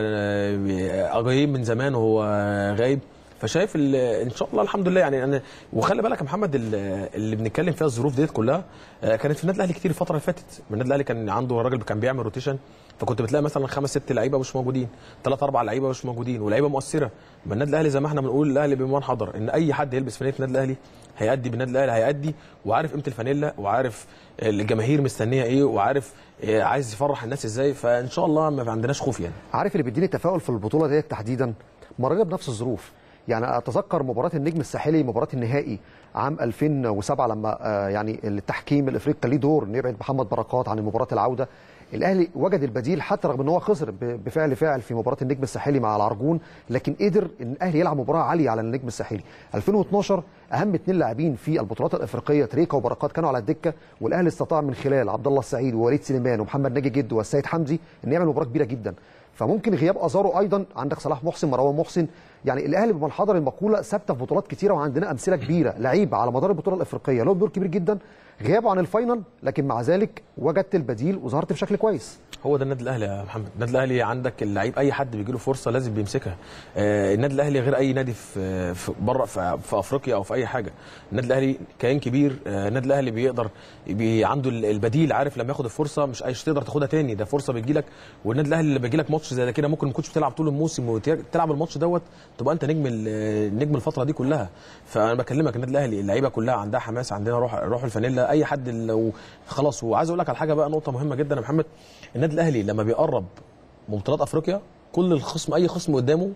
آه اجاييه من زمان وهو غايب، فشايف ان شاء الله الحمد لله. يعني انا وخلي بالك يا محمد اللي بنتكلم فيها الظروف ديت كلها كانت في النادي الاهلي كتير الفتره اللي فاتت. النادي الاهلي كان عنده راجل كان بيعمل روتيشن، فكنت بتلاقي مثلا خمس ست لعيبه مش موجودين، ثلاث اربع لعيبه مش موجودين، ولاعيبه مؤثره. ما النادي الاهلي زي ما احنا بنقول الاهلي بمن حضر، ان اي حد يلبس فانيله النادي الاهلي هيأدي بالنادي الاهلي، هيأدي وعارف قيمه الفانيلا، وعارف الجماهير مستنيه ايه، وعارف عايز يفرح الناس ازاي. فان شاء الله ما عندناش خوف. يعني عارف اللي بيديني تفاؤل في البطوله ديت تحديدا، مرينا بنفس الظروف. يعني اتذكر مباراه النجم الساحلي، مباراه النهائي عام ألفين وسبعة، لما يعني التحكيم الافريقي كان ليه دور انه يبعد محمد بركات عن مباراه العوده. الاهلي وجد البديل حتى رغم ان هو خسر بفعل فاعل في مباراه النجم الساحلي مع العرجون، لكن قدر ان الاهلي يلعب مباراه عاليه على النجم الساحلي. ألفين واثناشر اهم اثنين لاعبين في البطولات الافريقيه تريكا وبركات كانوا على الدكه، والاهلي استطاع من خلال عبد الله السعيد ووليد سليمان ومحمد ناجي جد والسيد حمدي ان يعمل مباراه كبيره جدا. فممكن غياب ازارو ايضا، عندك صلاح محسن، مروان محسن، يعني الاهلي بمن حضر المقوله ثابته في بطولات كتيره، وعندنا امثله كبيره لعيب على مدار البطوله الافريقيه له دور كبير جدا غيابه عن الفاينل، لكن مع ذلك وجدت البديل وظهرت بشكل كويس. هو ده النادي الاهلي يا محمد. النادي الاهلي عندك اللعيب اي حد بيجي له فرصه لازم بيمسكها. آه النادي الاهلي غير اي نادي في, في بره في, في افريقيا او في اي حاجه. النادي الاهلي كيان كبير. آه النادي الاهلي بيقدر بي عنده البديل، عارف لما ياخد الفرصه مش ايش تقدر تاخدها تاني، ده فرصه بتجي لك. والنادي الاهلي اللي بيجي لك ماتش زي ده كده ممكن ما كنتش بتلعب طول الموسم وتلعب الماتش دوت تبقى انت نجم نجم الفتره دي كلها. فانا بكلمك النادي الاهلي اللعيبه كلها عندها حماس، عندنا روح روح الفانيلا. اي حد لو خلاص. وعايز اقول لك على حاجه بقى، نقطه مهمه جدا يا محمد. النادي الاهلي لما بيقرب من بطولات افريقيا كل الخصم اي خصم قدامه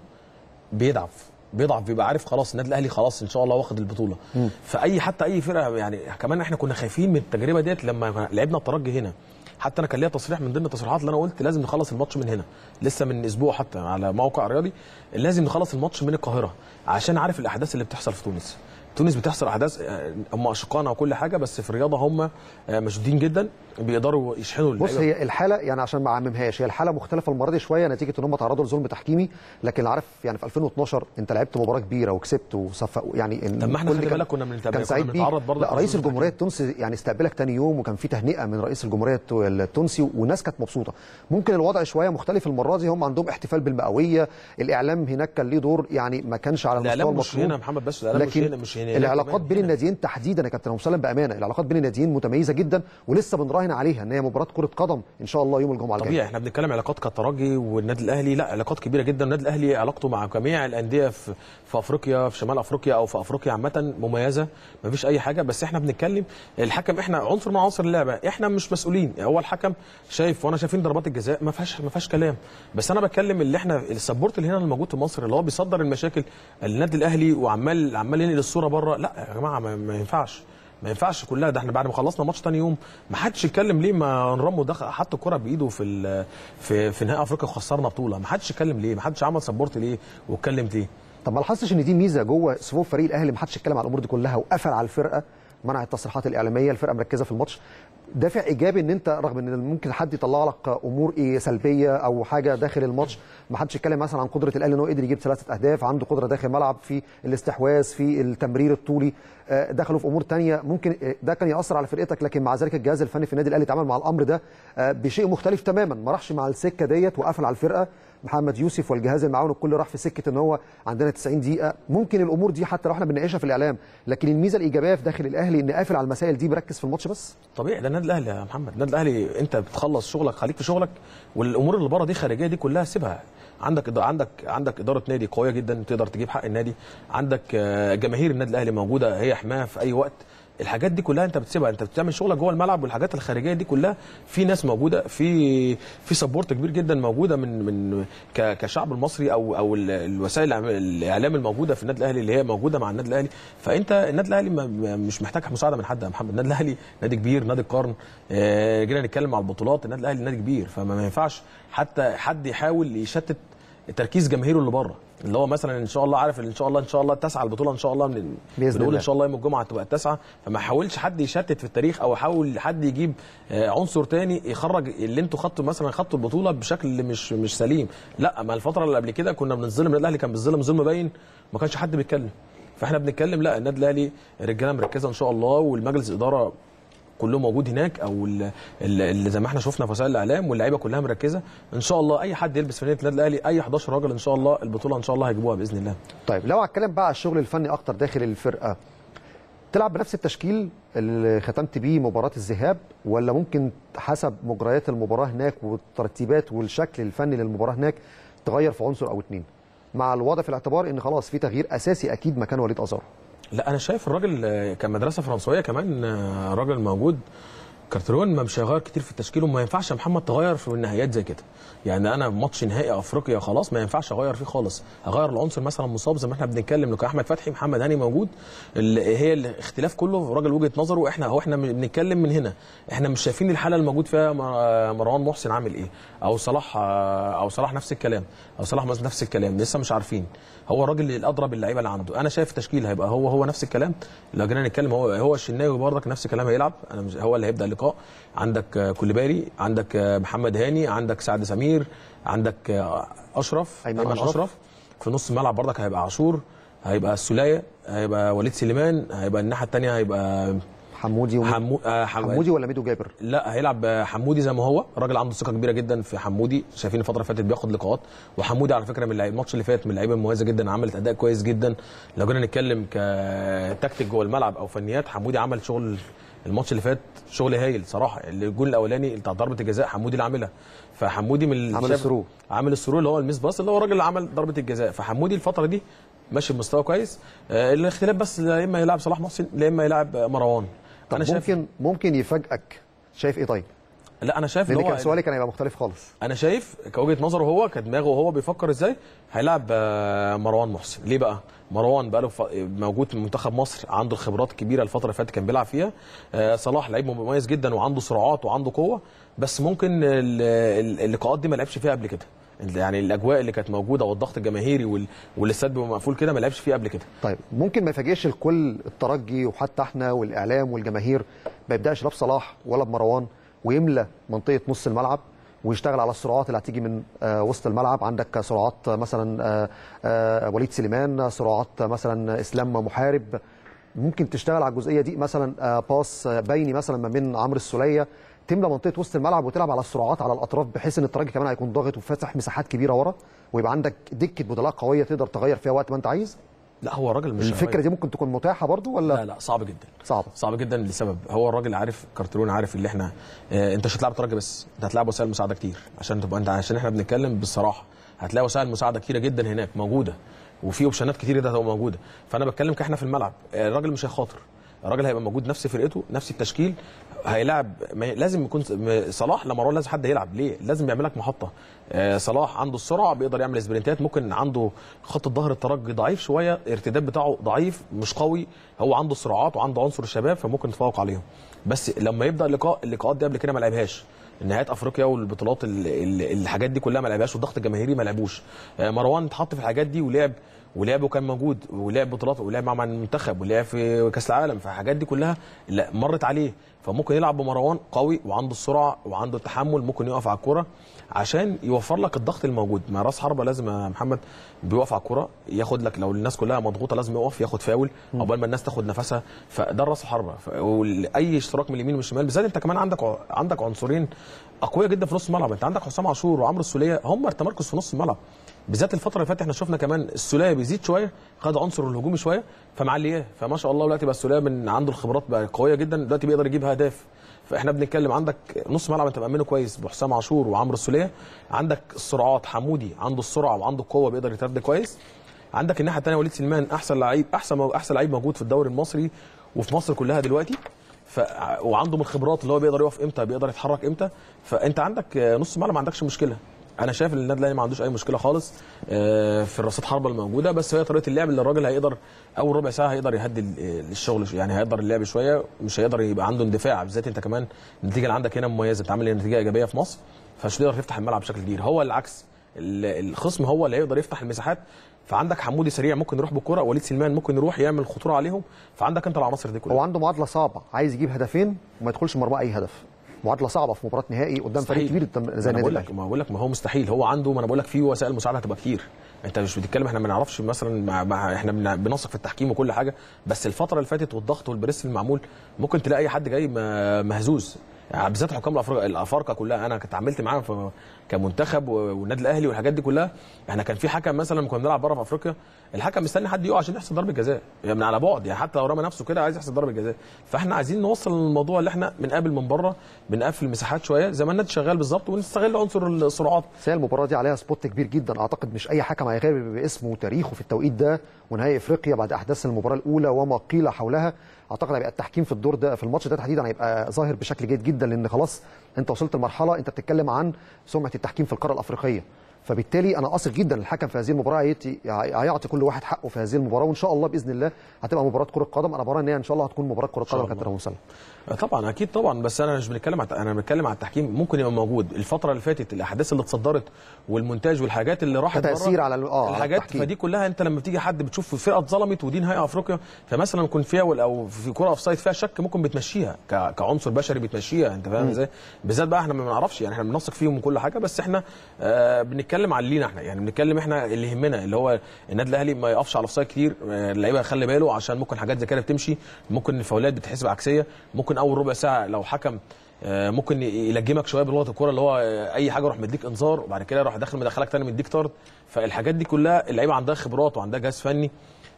بيضعف بيضعف بيبقى عارف خلاص النادي الاهلي خلاص ان شاء الله واخد البطوله. م. فاي حتى اي فرقه يعني كمان احنا كنا خايفين من التجربه ديت لما لعبنا الترجي هنا. حتى انا كان ليا تصريح من ضمن التصريحات اللي انا قلت لازم نخلص الماتش من هنا، لسه من اسبوع حتى على موقع رياضي، لازم نخلص الماتش من القاهره عشان عارف الاحداث اللي بتحصل في تونس. تونس بتحصل احداث، هم اشقانا وكل حاجه، بس في الرياضه هم مشدودين جدا بيقدروا يشحنوا. بص هي الحاله يعني عشان ما اعممهاش، هي الحاله مختلفه المره دي شويه نتيجه ان هم تعرضوا لظلم تحكيمي، لكن عارف يعني في ألفين واثناشر انت لعبت مباراه كبيره وكسبت وصفق يعني. طب ما احنا خلي بالك كنا بنتعرض برضه. لا رئيس الجمهوريه التونسي يعني استقبلك ثاني يوم وكان في تهنئه من رئيس الجمهوريه التونسي والناس كانت مبسوطه. ممكن الوضع شويه مختلف المره دي، هم عندهم احتفال بالمئويه، الاعلام هناك كان ليه دور يعني ما كانش على المستوى المطلوب. مش هنا محمد بس الاعلام مش هنا مش هنا. العلاقات بين الناديين تحديدا يا كابتن مسلم بامانه، العلاقات بين الناديين متميزه جدا ولسه بنراهن عليها ان هي مباراه كره قدم ان شاء الله يوم الجمعه الجايه. طبيعي احنا بنتكلم علاقات كالترجي والنادي الاهلي، لا علاقات كبيره جدا. النادي الاهلي علاقته مع جميع الانديه في في افريقيا، في شمال افريقيا او في افريقيا عامه مميزه، ما فيش اي حاجه. بس احنا بنتكلم الحكم، احنا عنصر من عناصر اللعبه، احنا مش مسؤولين. هو الحكم شايف وانا شايفين ضربات الجزاء ما فيهاش ما فيهاش كلام. بس انا بتكلم اللي احنا السبورت اللي هنا الموجود في مصر اللي هو بيصدر المشاكل النادي الاهلي وعمال عمال ينقل الصوره بره. لا يا جماعه ما, ما ينفعش ما ينفعش كلها. ده احنا بعد ما خلصنا ماتش ثاني يوم ما حدش يتكلم ليه ما نرمو دخل حط الكره بايده في في في نهائي افريقيا وخسرنا بطوله. ما حدش يتكلم ليه؟ ما حدش عمل سبورت ليه واتكلم ليه؟ طب ما لاحظتش ان دي ميزه جوه صفوف فريق الاهلي، ما حدش يتكلم على الامور دي كلها وقفل على الفرقه، منع التصريحات الاعلاميه، الفرقه مركزه في الماتش. دافع ايجابي ان انت رغم ان ممكن حد يطلع لك امور ايه سلبيه او حاجه داخل الماتش، ما حدش يتكلم مثلا عن قدره الاهلي ان هو قدر يجيب ثلاثه اهداف، عنده قدره داخل الملعب في الاستحواذ في التمرير الطولي، دخلوا في امور ثانيه ممكن ده كان ياثر على فرقتك، لكن مع ذلك الجهاز الفني في النادي الاهلي اتعامل مع الامر ده بشيء مختلف تماما، ما راحش مع السكه ديت وقفل على الفرقه. محمد يوسف والجهاز المعاون الكل راح في سكه ان هو عندنا تسعين دقيقه. ممكن الامور دي حتى لو احنا بنناقشها في الاعلام، لكن الميزه الايجابيه في داخل الاهلي ان قافل على المسائل دي مركز في الماتش بس. طبيعي ده النادي الاهلي يا محمد. النادي الاهلي انت بتخلص شغلك خليك في شغلك، والامور اللي بره دي خارجيه دي كلها سيبها. عندك عندك عندك اداره نادي قويه جدا تقدر تجيب حق النادي، عندك جماهير النادي الاهلي موجوده هي حمايه في اي وقت. الحاجات دي كلها انت بتسيبها، انت بتعمل شغلك جوه الملعب، والحاجات الخارجيه دي كلها في ناس موجوده، في في سبورت كبير جدا موجوده من من كشعب المصري او او الوسائل الاعلام الموجوده في النادي الاهلي اللي هي موجوده مع النادي الاهلي. فانت النادي الاهلي مش محتاج مساعده من حد يا محمد. النادي الاهلي نادي كبير، نادي القرن. اه جينا نتكلم على البطولات، النادي الاهلي نادي كبير، فما ينفعش حتى حد يحاول يشتت تركيز جماهيره اللي بره، اللي هو مثلا ان شاء الله عارف ان شاء الله ان شاء الله التاسعه البطوله ان شاء الله من بنقول ان شاء الله يوم الجمعه تبقى التاسعه. فما حاولش حد يشتت في التاريخ او يحاول حد يجيب عنصر تاني يخرج اللي انتوا خدتوا مثلا خدتوا البطوله بشكل مش مش سليم. لا ما الفتره اللي قبل كده كنا بنظلم، النادي الاهلي كان بيظلم ظلم باين ما كانش حد بيتكلم. فاحنا بنتكلم لا النادي الاهلي الرجاله مركزه ان شاء الله، والمجلس الاداره كله موجود هناك، او اللي زي ما احنا شفنا في وسائل الاعلام، واللعيبه كلها مركزه ان شاء الله. اي حد يلبس فانيله النادي الاهلي اي حداشر راجل ان شاء الله البطوله ان شاء الله هيجيبوها باذن الله. طيب لو هتكلم بقى على الشغل الفني اكتر داخل الفرقه، تلعب بنفس التشكيل اللي ختمت بيه مباراه الذهاب، ولا ممكن حسب مجريات المباراه هناك والترتيبات والشكل الفني للمباراه هناك تغير في عنصر او اتنين، مع الوضع في الاعتبار ان خلاص في تغيير اساسي اكيد مكان وليد ازارو؟ لا انا شايف الراجل كمدرسه فرنسويه كمان راجل موجود كارترون ما مش هيغير كتير في التشكيل، وما ينفعش يا محمد تغير في النهائيات زي كده. يعني انا ماتش نهائي افريقيا خلاص ما ينفعش اغير فيه خالص، هغير العنصر مثلا مصاب زي ما احنا بنتكلم لو كان احمد فتحي محمد هاني موجود، هي الاختلاف كله راجل وجهه نظره، واحنا اهو احنا بنتكلم من هنا، احنا مش شايفين الحاله الموجود فيها مروان محسن عامل ايه، او صلاح او صلاح نفس الكلام، او صلاح نفس الكلام، لسه مش عارفين. هو الراجل الادرى باللعيبه اللي عنده. انا شايف التشكيل هيبقى هو هو نفس الكلام. لو جينا نتكلم هو هو الشناوي برضك نفس الكلام هيلعب، انا مش هو اللي هيبدا اللقاء. عندك كوليبالي، عندك محمد هاني، عندك سعد سمير، عندك اشرف ايمن اشرف, في نص الملعب برضك هيبقى عاشور، هيبقى السوليه، هيبقى وليد سليمان، هيبقى الناحيه الثانيه هيبقى حمودي ومي... حمو... آه حم... حمودي ولا ميدو جابر؟ لا هيلعب حمودي زي ما هو، الراجل عنده ثقه كبيره جدا في حمودي، شايفين الفتره اللي فاتت بياخد لقاءات، وحمودي على فكره من اللعيبه الماتش اللي فات من اللعيبه المميزه جدا، عملت اداء كويس جدا. لو جينا نتكلم كتكتيك جوه الملعب او فنيات، حمودي عمل شغل الماتش اللي فات، شغل هايل صراحه. الجول الاولاني بتاع ضربه الجزاء حمودي اللي عاملها، فحمودي من عمل السرور، عامل السرور اللي هو الميس باص اللي هو الراجل اللي عمل ضربه الجزاء. فحمودي الفتره دي ماشي بمستوى كويس. آه الاختلاف بس يا اما يلعب صلاح محسن يا اما يلعب مروان. طب أنا ممكن شايف ممكن يفاجئك، شايف ايه طيب؟ لا انا شايف لان كان سؤالي كان هيبقى مختلف خالص. انا شايف كوجهه نظره هو كدماغه وهو بيفكر ازاي هيلعب مروان محسن. ليه بقى؟ مروان بقى له موجود في منتخب مصر، عنده الخبرات الكبيره الفتره اللي فاتت كان بيلعب فيها. صلاح لعيب مميز جدا وعنده سرعات وعنده قوه، بس ممكن اللقاءات دي ما لعبش فيها قبل كده، يعني الاجواء اللي كانت موجوده والضغط الجماهيري وال... والاستاد بيبقى مقفول كده ما لعبش فيه قبل كده. طيب ممكن ما يفاجئش الكل الترجي وحتى احنا والاعلام والجماهير ما يبداش لا بصلاح ولا بمروان ويملى منطقه نص الملعب ويشتغل على السرعات اللي هتيجي من آه وسط الملعب؟ عندك سرعات مثلا آه آه وليد سليمان، سرعات مثلا اسلام محارب، ممكن تشتغل على الجزئيه دي مثلا. آه باص بيني مثلا ما بين عمرو السوليه، تملى منطقه وسط الملعب وتلعب على السرعات على الاطراف، بحيث ان الترجي كمان هيكون ضاغط وفاتح مساحات كبيره ورا، ويبقى عندك دكه بدلاء قويه تقدر تغير فيها وقت ما انت عايز. لا هو الراجل مش الفكره هغير. دي ممكن تكون متاحه برضو ولا لا لا صعب جدا، صعب صعب جدا لسبب هو الراجل عارف، كارترون عارف اللي احنا اه انت مش هتلعب ترجي بس، انت هتلعب وسائل مساعده كتير عشان تبقى انت، عشان احنا بنتكلم بالصراحه هتلاقي وسائل مساعده كتيره جدا هناك موجوده، وفي اوبشنات كتير ده هتبقى موجوده. فانا بتكلم كاحنا في الملعب، الراجل مش هيخاطر، الراجل هيبقى موجود نفس فرقته نفس التشكيل، هيلعب لازم يكون صلاح لمروان، لازم حد يلعب ليه؟ لازم يعمل لك محطه. آه صلاح عنده السرعه، بيقدر يعمل سبرنتات، ممكن عنده خط الظهر الترجي ضعيف شويه، الارتداد بتاعه ضعيف مش قوي، هو عنده السرعات وعنده عنصر الشباب فممكن يتفوق عليهم. بس لما يبدا اللقاء، اللقاءات دي قبل كده ما لعبهاش، نهايات افريقيا والبطولات الحاجات دي كلها ما لعبهاش، والضغط الجماهيري ما لعبوش. آه مروان اتحط في الحاجات دي ولعب ولعب وكان موجود ولعب بطولات ولعب مع المنتخب ولعب في كاس العالم، فالحاجات دي كلها لا مرت عليه، فممكن يلعب بمروان قوي وعنده السرعه وعنده التحمل، ممكن يقف على الكوره عشان يوفر لك الضغط الموجود. مع راس حربه لازم يا محمد بيقف على الكوره ياخد لك، لو الناس كلها مضغوطه لازم يقف ياخد فاول عقبال ما الناس تاخد نفسها، فده راس الحربه. واي اشتراك من اليمين والشمال بالذات، انت كمان عندك عندك عنصرين اقوياء جدا في نص الملعب، انت عندك حسام عاشور وعمرو السوليه، هم التمركز في نص الملعب بالذات الفتره اللي فاتت. احنا شفنا كمان السوليه بيزيد شويه، خد عنصر الهجومي شويه فمعلياه، فما شاء الله دلوقتي بقى السوليه من عنده الخبرات بقى قويه جدا، دلوقتي بيقدر يجيب اهداف. فاحنا بنتكلم عندك نص ملعب انت مأمنه كويس بحسام عاشور وعمرو السوليه، عندك السرعات حمودي عنده السرعه وعنده القوه بيقدر يترد كويس، عندك الناحيه الثانيه وليد سليمان احسن لعيب، احسن احسن لعيب موجود في الدوري المصري وفي مصر كلها دلوقتي، ف... وعنده من الخبرات اللي هو بيقدر يقف امتى بيقدر يتحرك امتى، فانت عندك نص ملعب ما عندكش مشكله. انا شايف ان النادي الاهلي ما عندوش اي مشكله خالص في الرصيد حربه الموجوده، بس هي طريقه اللعب اللي الراجل هيقدر اول ربع ساعه هيقدر يهدي الشغل، يعني هيقدر اللعب شويه، مش هيقدر يبقى عنده اندفاع، بالذات انت كمان النتيجه اللي عندك هنا مميزه، انت عامل نتيجه ايجابيه في مصر، فمش هتقدر تفتح الملعب بشكل كبير. هو العكس، الخصم هو اللي هيقدر يفتح المساحات، فعندك حمودي سريع ممكن يروح بالكره، وليد سليمان ممكن يروح يعمل خطوره عليهم، فعندك انت العناصر دي كلها. هو عنده معادله صعبه، عايز يجيب هدفين وما يدخلش مرمى اي هدف، معادله صعبه في مباراه نهائي قدام فريق كبير زي النادي الاهلي. ما بقول لك ما هو مستحيل، هو عنده، ما انا بقول لك في وسائل مساعده هتبقى كتير، انت مش بتتكلم، احنا ما نعرفش مثلا مع مع احنا بنثق في التحكيم وكل حاجه، بس الفتره اللي فاتت والضغط والبريس المعمول ممكن تلاقي اي حد جاي مهزوز، يعني بالذات حكام الافارقه الافارقه كلها، انا اتعاملت معاهم في كمنتخب والنادي الاهلي والحاجات دي كلها، احنا كان في حكم مثلا كنا بنلعب بره في افريقيا، الحكم مستني حد يقع عشان يحسب ضربه جزاء، يعني من على بعد، يعني حتى لو رمى نفسه كده عايز يحسب ضربه جزاء، فاحنا عايزين نوصل للموضوع اللي احنا بنقابل من بره، بنقفل المساحات شويه زي ما النادي شغال بالظبط، ونستغل عنصر السرعات. هي المباراه دي عليها سبوت كبير جدا، اعتقد مش اي حكم هيغير باسمه وتاريخه في التوقيت ده، ونهائي افريقيا بعد احداث المباراه الاولى وما قيل حولها، اعتقد هيبقى التحكيم في الدور ده في الماتش ده تحديدا هيبقى ظاهر بشكل جيد جدا، لان خلاص انت وصلت لمرحله انت بتتكلم عن سمعه التحكيم في القاره الافريقيه، فبالتالي انا اثق جدا الحكم في هذه المباراه هيعطي كل واحد حقه في هذه المباراه، وان شاء الله باذن الله هتبقى مباراه كره قدم، انا برى ان هي ان شاء الله هتكون مباراه كره قدم كابتن مسلم. طبعا اكيد طبعا، بس انا مش بنتكلم انا بنتكلم على التحكيم، ممكن يبقى موجود الفتره اللي فاتت الاحداث اللي اتصدرت والمونتاج والحاجات اللي راحت تاثير على اه الحاجات التحكيم. فدي كلها انت لما بتيجي حد بتشوف فرقه اتظلمت ودي نهائي افريقيا، فمثلا يكون فيها او في كره اوف سايد فيها شك ممكن بتمشيها كعنصر بشري بتمشيها، انت فاهم ازاي؟ بالذات بقى احنا ما بنعرفش، يعني احنا بنثق فيهم وكل حاجه، بس احنا آه بنتكلم بنتكلم عن لينا احنا، يعني بنتكلم احنا اللي يهمنا اللي هو النادي الاهلي ما يقفش على اوفسايد كتير، اللعيبه يخلي باله عشان ممكن حاجات زي كده بتمشي، ممكن الفاولات بتحسب عكسيه، ممكن اول ربع ساعه لو حكم ممكن يلجمك شويه بلغه الكوره اللي هو اي حاجه يروح مديك انذار وبعد كده يروح داخل مدخلك تاني مديك طرد. فالحاجات دي كلها اللعيبه عندها خبرات وعندها جهاز فني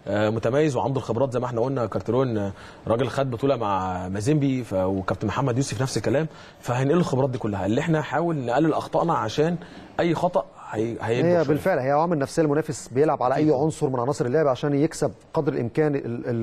متميز وعنده الخبرات زي ما احنا قلنا. كارتيرون راجل خد بطوله مع مازيمبي وكابتن محمد يوسف نفس الكلام، فهنقل الخبرات دي كلها اللي احنا نحاول نقلل اخطائنا عشان اي خطا هي هي بالفعل هي عوامل نفسيه. المنافس بيلعب على اي عنصر من عناصر اللعب عشان يكسب قدر الامكان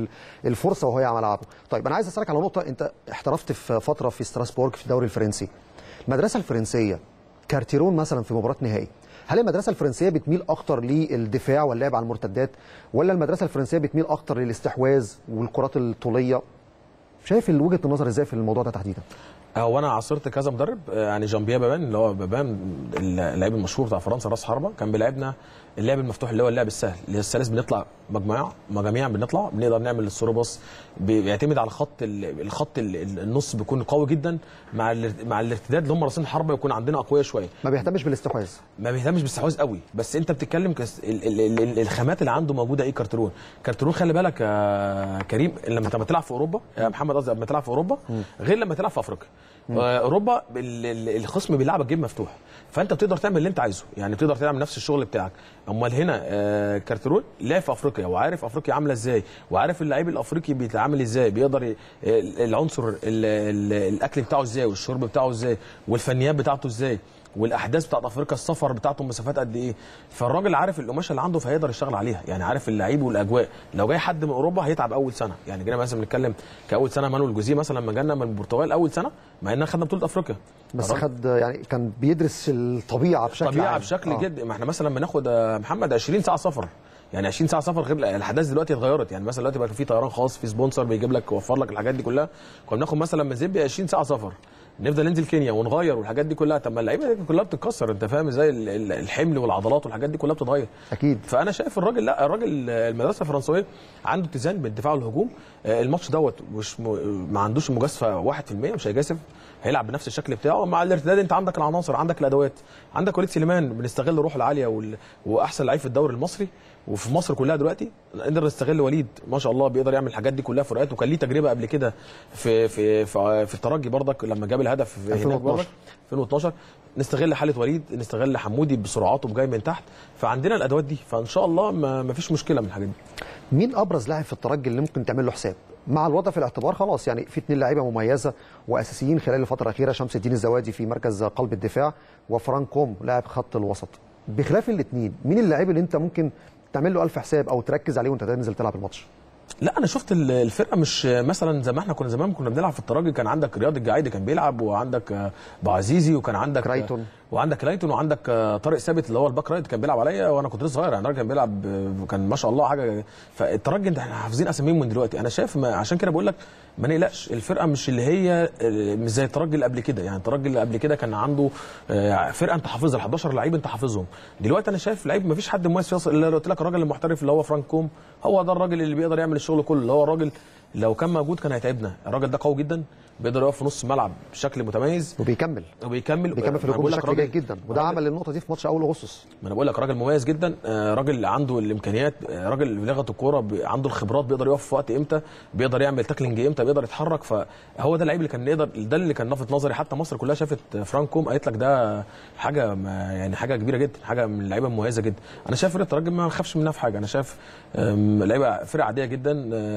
الفرصه وهو على ملعبه. طيب انا عايز اسالك على نقطه، انت احترفت في فتره في ستراسبورغ في الدوري الفرنسي، المدرسه الفرنسيه كارتيرون مثلا في مباراه نهائي، هل المدرسه الفرنسيه بتميل اكتر للدفاع واللعب على المرتدات، ولا المدرسه الفرنسيه بتميل اكتر للاستحواذ والكرات الطوليه؟ شايف وجهه النظر ازاي في الموضوع ده تحديدا؟ هو انا عاصرت كذا مدرب، يعني جان بيير بابان اللي هو بابان اللاعب المشهور بتاع فرنسا راس حربه، كان بيلعبنا اللعب المفتوح اللي هو اللعب السهل اللي هي الثلاث، بنطلع مجموعه مجاميع بنطلع بنقدر نعمل الثرو باص، بيعتمد على الخط الخط النص بيكون قوي جدا مع مع الارتداد اللي هم راسين حربه يكون عندنا اقوياء شويه. ما بيهتمش بالاستحواذ ما بيهتمش بالاستحواذ قوي، بس انت بتتكلم كس... ال... ال... ال... الخامات اللي عنده موجوده ايه. كارتيرون كارتيرون خلي بالك يا كريم، لما تلعب في اوروبا يا محمد قصدي لما تلعب في اوروبا غير لما تلعب في افريقيا. اوروبا الخصم بيلعبك جيم مفتوح، فانت بتقدر تعمل اللي انت عايزه، يعني بتقدر تعمل نفس الشغل بتاعك. امال هنا كارتيرون لعب في افريقيا وعارف افريقيا عامله ازاي، وعارف اللعيب الافريقي بيتعامل ازاي، بيقدر العنصر الاكل بتاعه ازاي والشرب بتاعه ازاي والفنيات بتاعته ازاي والاحداث بتاعت افريقيا، السفر بتاعته مسافات قد ايه. فالراجل عارف القماشه اللي عنده فهيقدر يشتغل عليها، يعني عارف اللعيب والاجواء. لو جاي حد من اوروبا هيتعب اول سنه، يعني جينا مثلا بنتكلم كاول سنه مانويل جوزيه مثلا لما جانا من البرتغال اول سنه، مع اننا خدنا بطوله افريقيا بس خد يعني كان بيدرس الطبيعه بشكل الطبيعه بشكل آه. جد. ما احنا مثلا بناخد محمد عشرين ساعه سفر، يعني عشرين ساعه سفر، غير الاحداث دلوقتي اتغيرت، يعني مثلا دلوقتي بقى في طيران خاص، في سبونسر بيجيب لك يوفر لك الحاجات دي كلها. كنا بناخد مثلا من زيمبي عشرين ساعه سفر، نفضل ننزل كينيا ونغير والحاجات دي كلها. طب ما اللعيبه دي كلها بتتكسر، انت فاهم ازاي الحمل والعضلات والحاجات دي كلها بتتغير اكيد. فانا شايف الراجل لا الراجل المدرسه الفرنسويه عنده اتزان بين الدفاع والهجوم. الماتش دوت مش م... ما عندوش مجازفه واحد في المية، مش هيجازف، هيلعب بنفس الشكل بتاعه مع الارتداد. انت عندك العناصر، عندك الادوات، عندك وليد سليمان بنستغل روحه العاليه وال... واحسن لعيب في الدوري المصري وفي مصر كلها دلوقتي. نقدر نستغل وليد ما شاء الله بيقدر يعمل الحاجات دي كلها فروقات، وكان ليه تجربه قبل كده في في في, في الترجي برضك لما جاب الهدف هناك برضك ألفين واثناشر. نستغل حاله وليد، نستغل حمودي بسرعاته جاي من تحت، فعندنا الادوات دي، فان شاء الله ما فيش مشكله من الحاجات دي. مين ابرز لاعب في الترجي اللي ممكن تعمل له حساب مع الوضع في الاعتبار خلاص؟ يعني في اثنين لاعيبه مميزه واساسيين خلال الفتره الاخيره، شمس الدين الزوادي في مركز قلب الدفاع وفرانك كوم لاعب خط الوسط. بخلاف الاثنين مين اللاعب اللي انت ممكن تعمل له الف حساب او تركز عليه وانت تنزل تلعب الماتش؟ لا انا شفت الفرقه مش مثلا زي ما احنا كنا زمان كنا بنلعب في الترجي، كان عندك رياض الجعيدي كان بيلعب، وعندك ابو عزيزي، وكان عندك كرايتون وعندك كلايتون، وعندك طارق ثابت اللي هو الباك رايت كان بيلعب عليا وانا كنت لسه صغير، يعني الراجل كان بيلعب كان ما شاء الله حاجه. فالترجي انت احنا حافظين اساميهم من دلوقتي. انا شايف عشان كده بقول لك ما نقلقش، الفرقه مش اللي هي مش زي الترجي اللي قبل كده، يعني الترجي اللي قبل كده كان عنده فرقه انت حافظها، ال حداشر لعيب انت حافظهم. دلوقتي انا شايف لعيب ما فيش حد مميز فيه الا قلت لك الراجل المحترف اللي هو فرانك كوم، هو ده الراجل اللي بيقدر يعمل الشغل كله، اللي هو الراجل لو كان موجود كان هيتعبنا. الراجل ده قوي جدا، بيقدر يقف في نص الملعب بشكل متميز وبيكمل وبيكمل بيكمل في الهجوم بشكل جيد جدا، وده عمل النقطه دي في ماتش اول اغسطس. ما انا بقول لك راجل مميز جدا، راجل عنده الامكانيات، راجل بلغه الكوره عنده الخبرات، بيقدر يقف في وقت امتى، بيقدر يعمل تاكلينج امتى، بيقدر يتحرك. فهو ده اللعيب اللي كان يقدر، ده اللي كان لافت نظري، حتى مصر كلها شافت فرانك كوم قالت لك ده حاجه يعني حاجه كبيره جدا، حاجه من اللعيبه المميزه جدا. انا شايف فرقه الترجي ما نخافش منها في حاجه، انا شايف لعيبه فرقه عاديه جدا،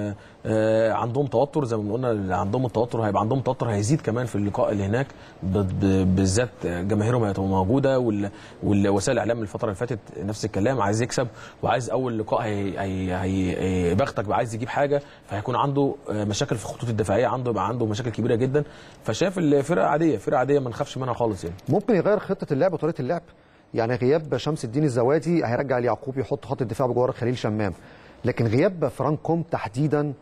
عندهم توتر زي ما قلنا، عندهم التوتر، هيبقى عندهم توتر هيزيد كمان في اللقاء اللي هناك، بالذات جماهيرهم هتبقى موجوده، والوسائل الاعلام الفتره اللي فاتت نفس الكلام، عايز يكسب وعايز اول لقاء هي هي هي بختك عايز يجيب حاجه، فهيكون عنده مشاكل في الخطوط الدفاعيه، عنده يبقى عنده مشاكل كبيره جدا. فشايف الفرقه عاديه، فرقه عاديه ما نخافش منها خالص. يعني ممكن يغير خطه اللعب وطريقه اللعب، يعني غياب شمس الدين الزوادي هيرجع اليعقوب يحط خط الدفاع بجوار خليل شمام، لكن غياب فرانك كوم تحديدا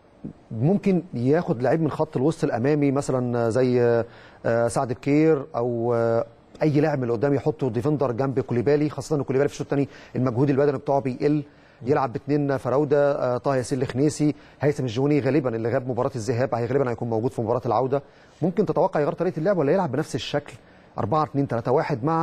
ممكن ياخد لعيب من خط الوسط الامامي مثلا زي سعد بكير او اي لاعب من اللي قدام يحطه ديفندر جنب كوليبالي، خاصه ان كوليبالي في الشوط الثاني المجهود البدني بتاعه بيقل، يلعب باثنين فراوده، طه ياسين الخنيسي، هيثم الجوني غالبا اللي غاب مباراه الذهاب هي غالبا هيكون موجود في مباراه العوده. ممكن تتوقع يغير طريقه اللعب ولا يلعب بنفس الشكل أربعة اثنين ثلاثة واحد مع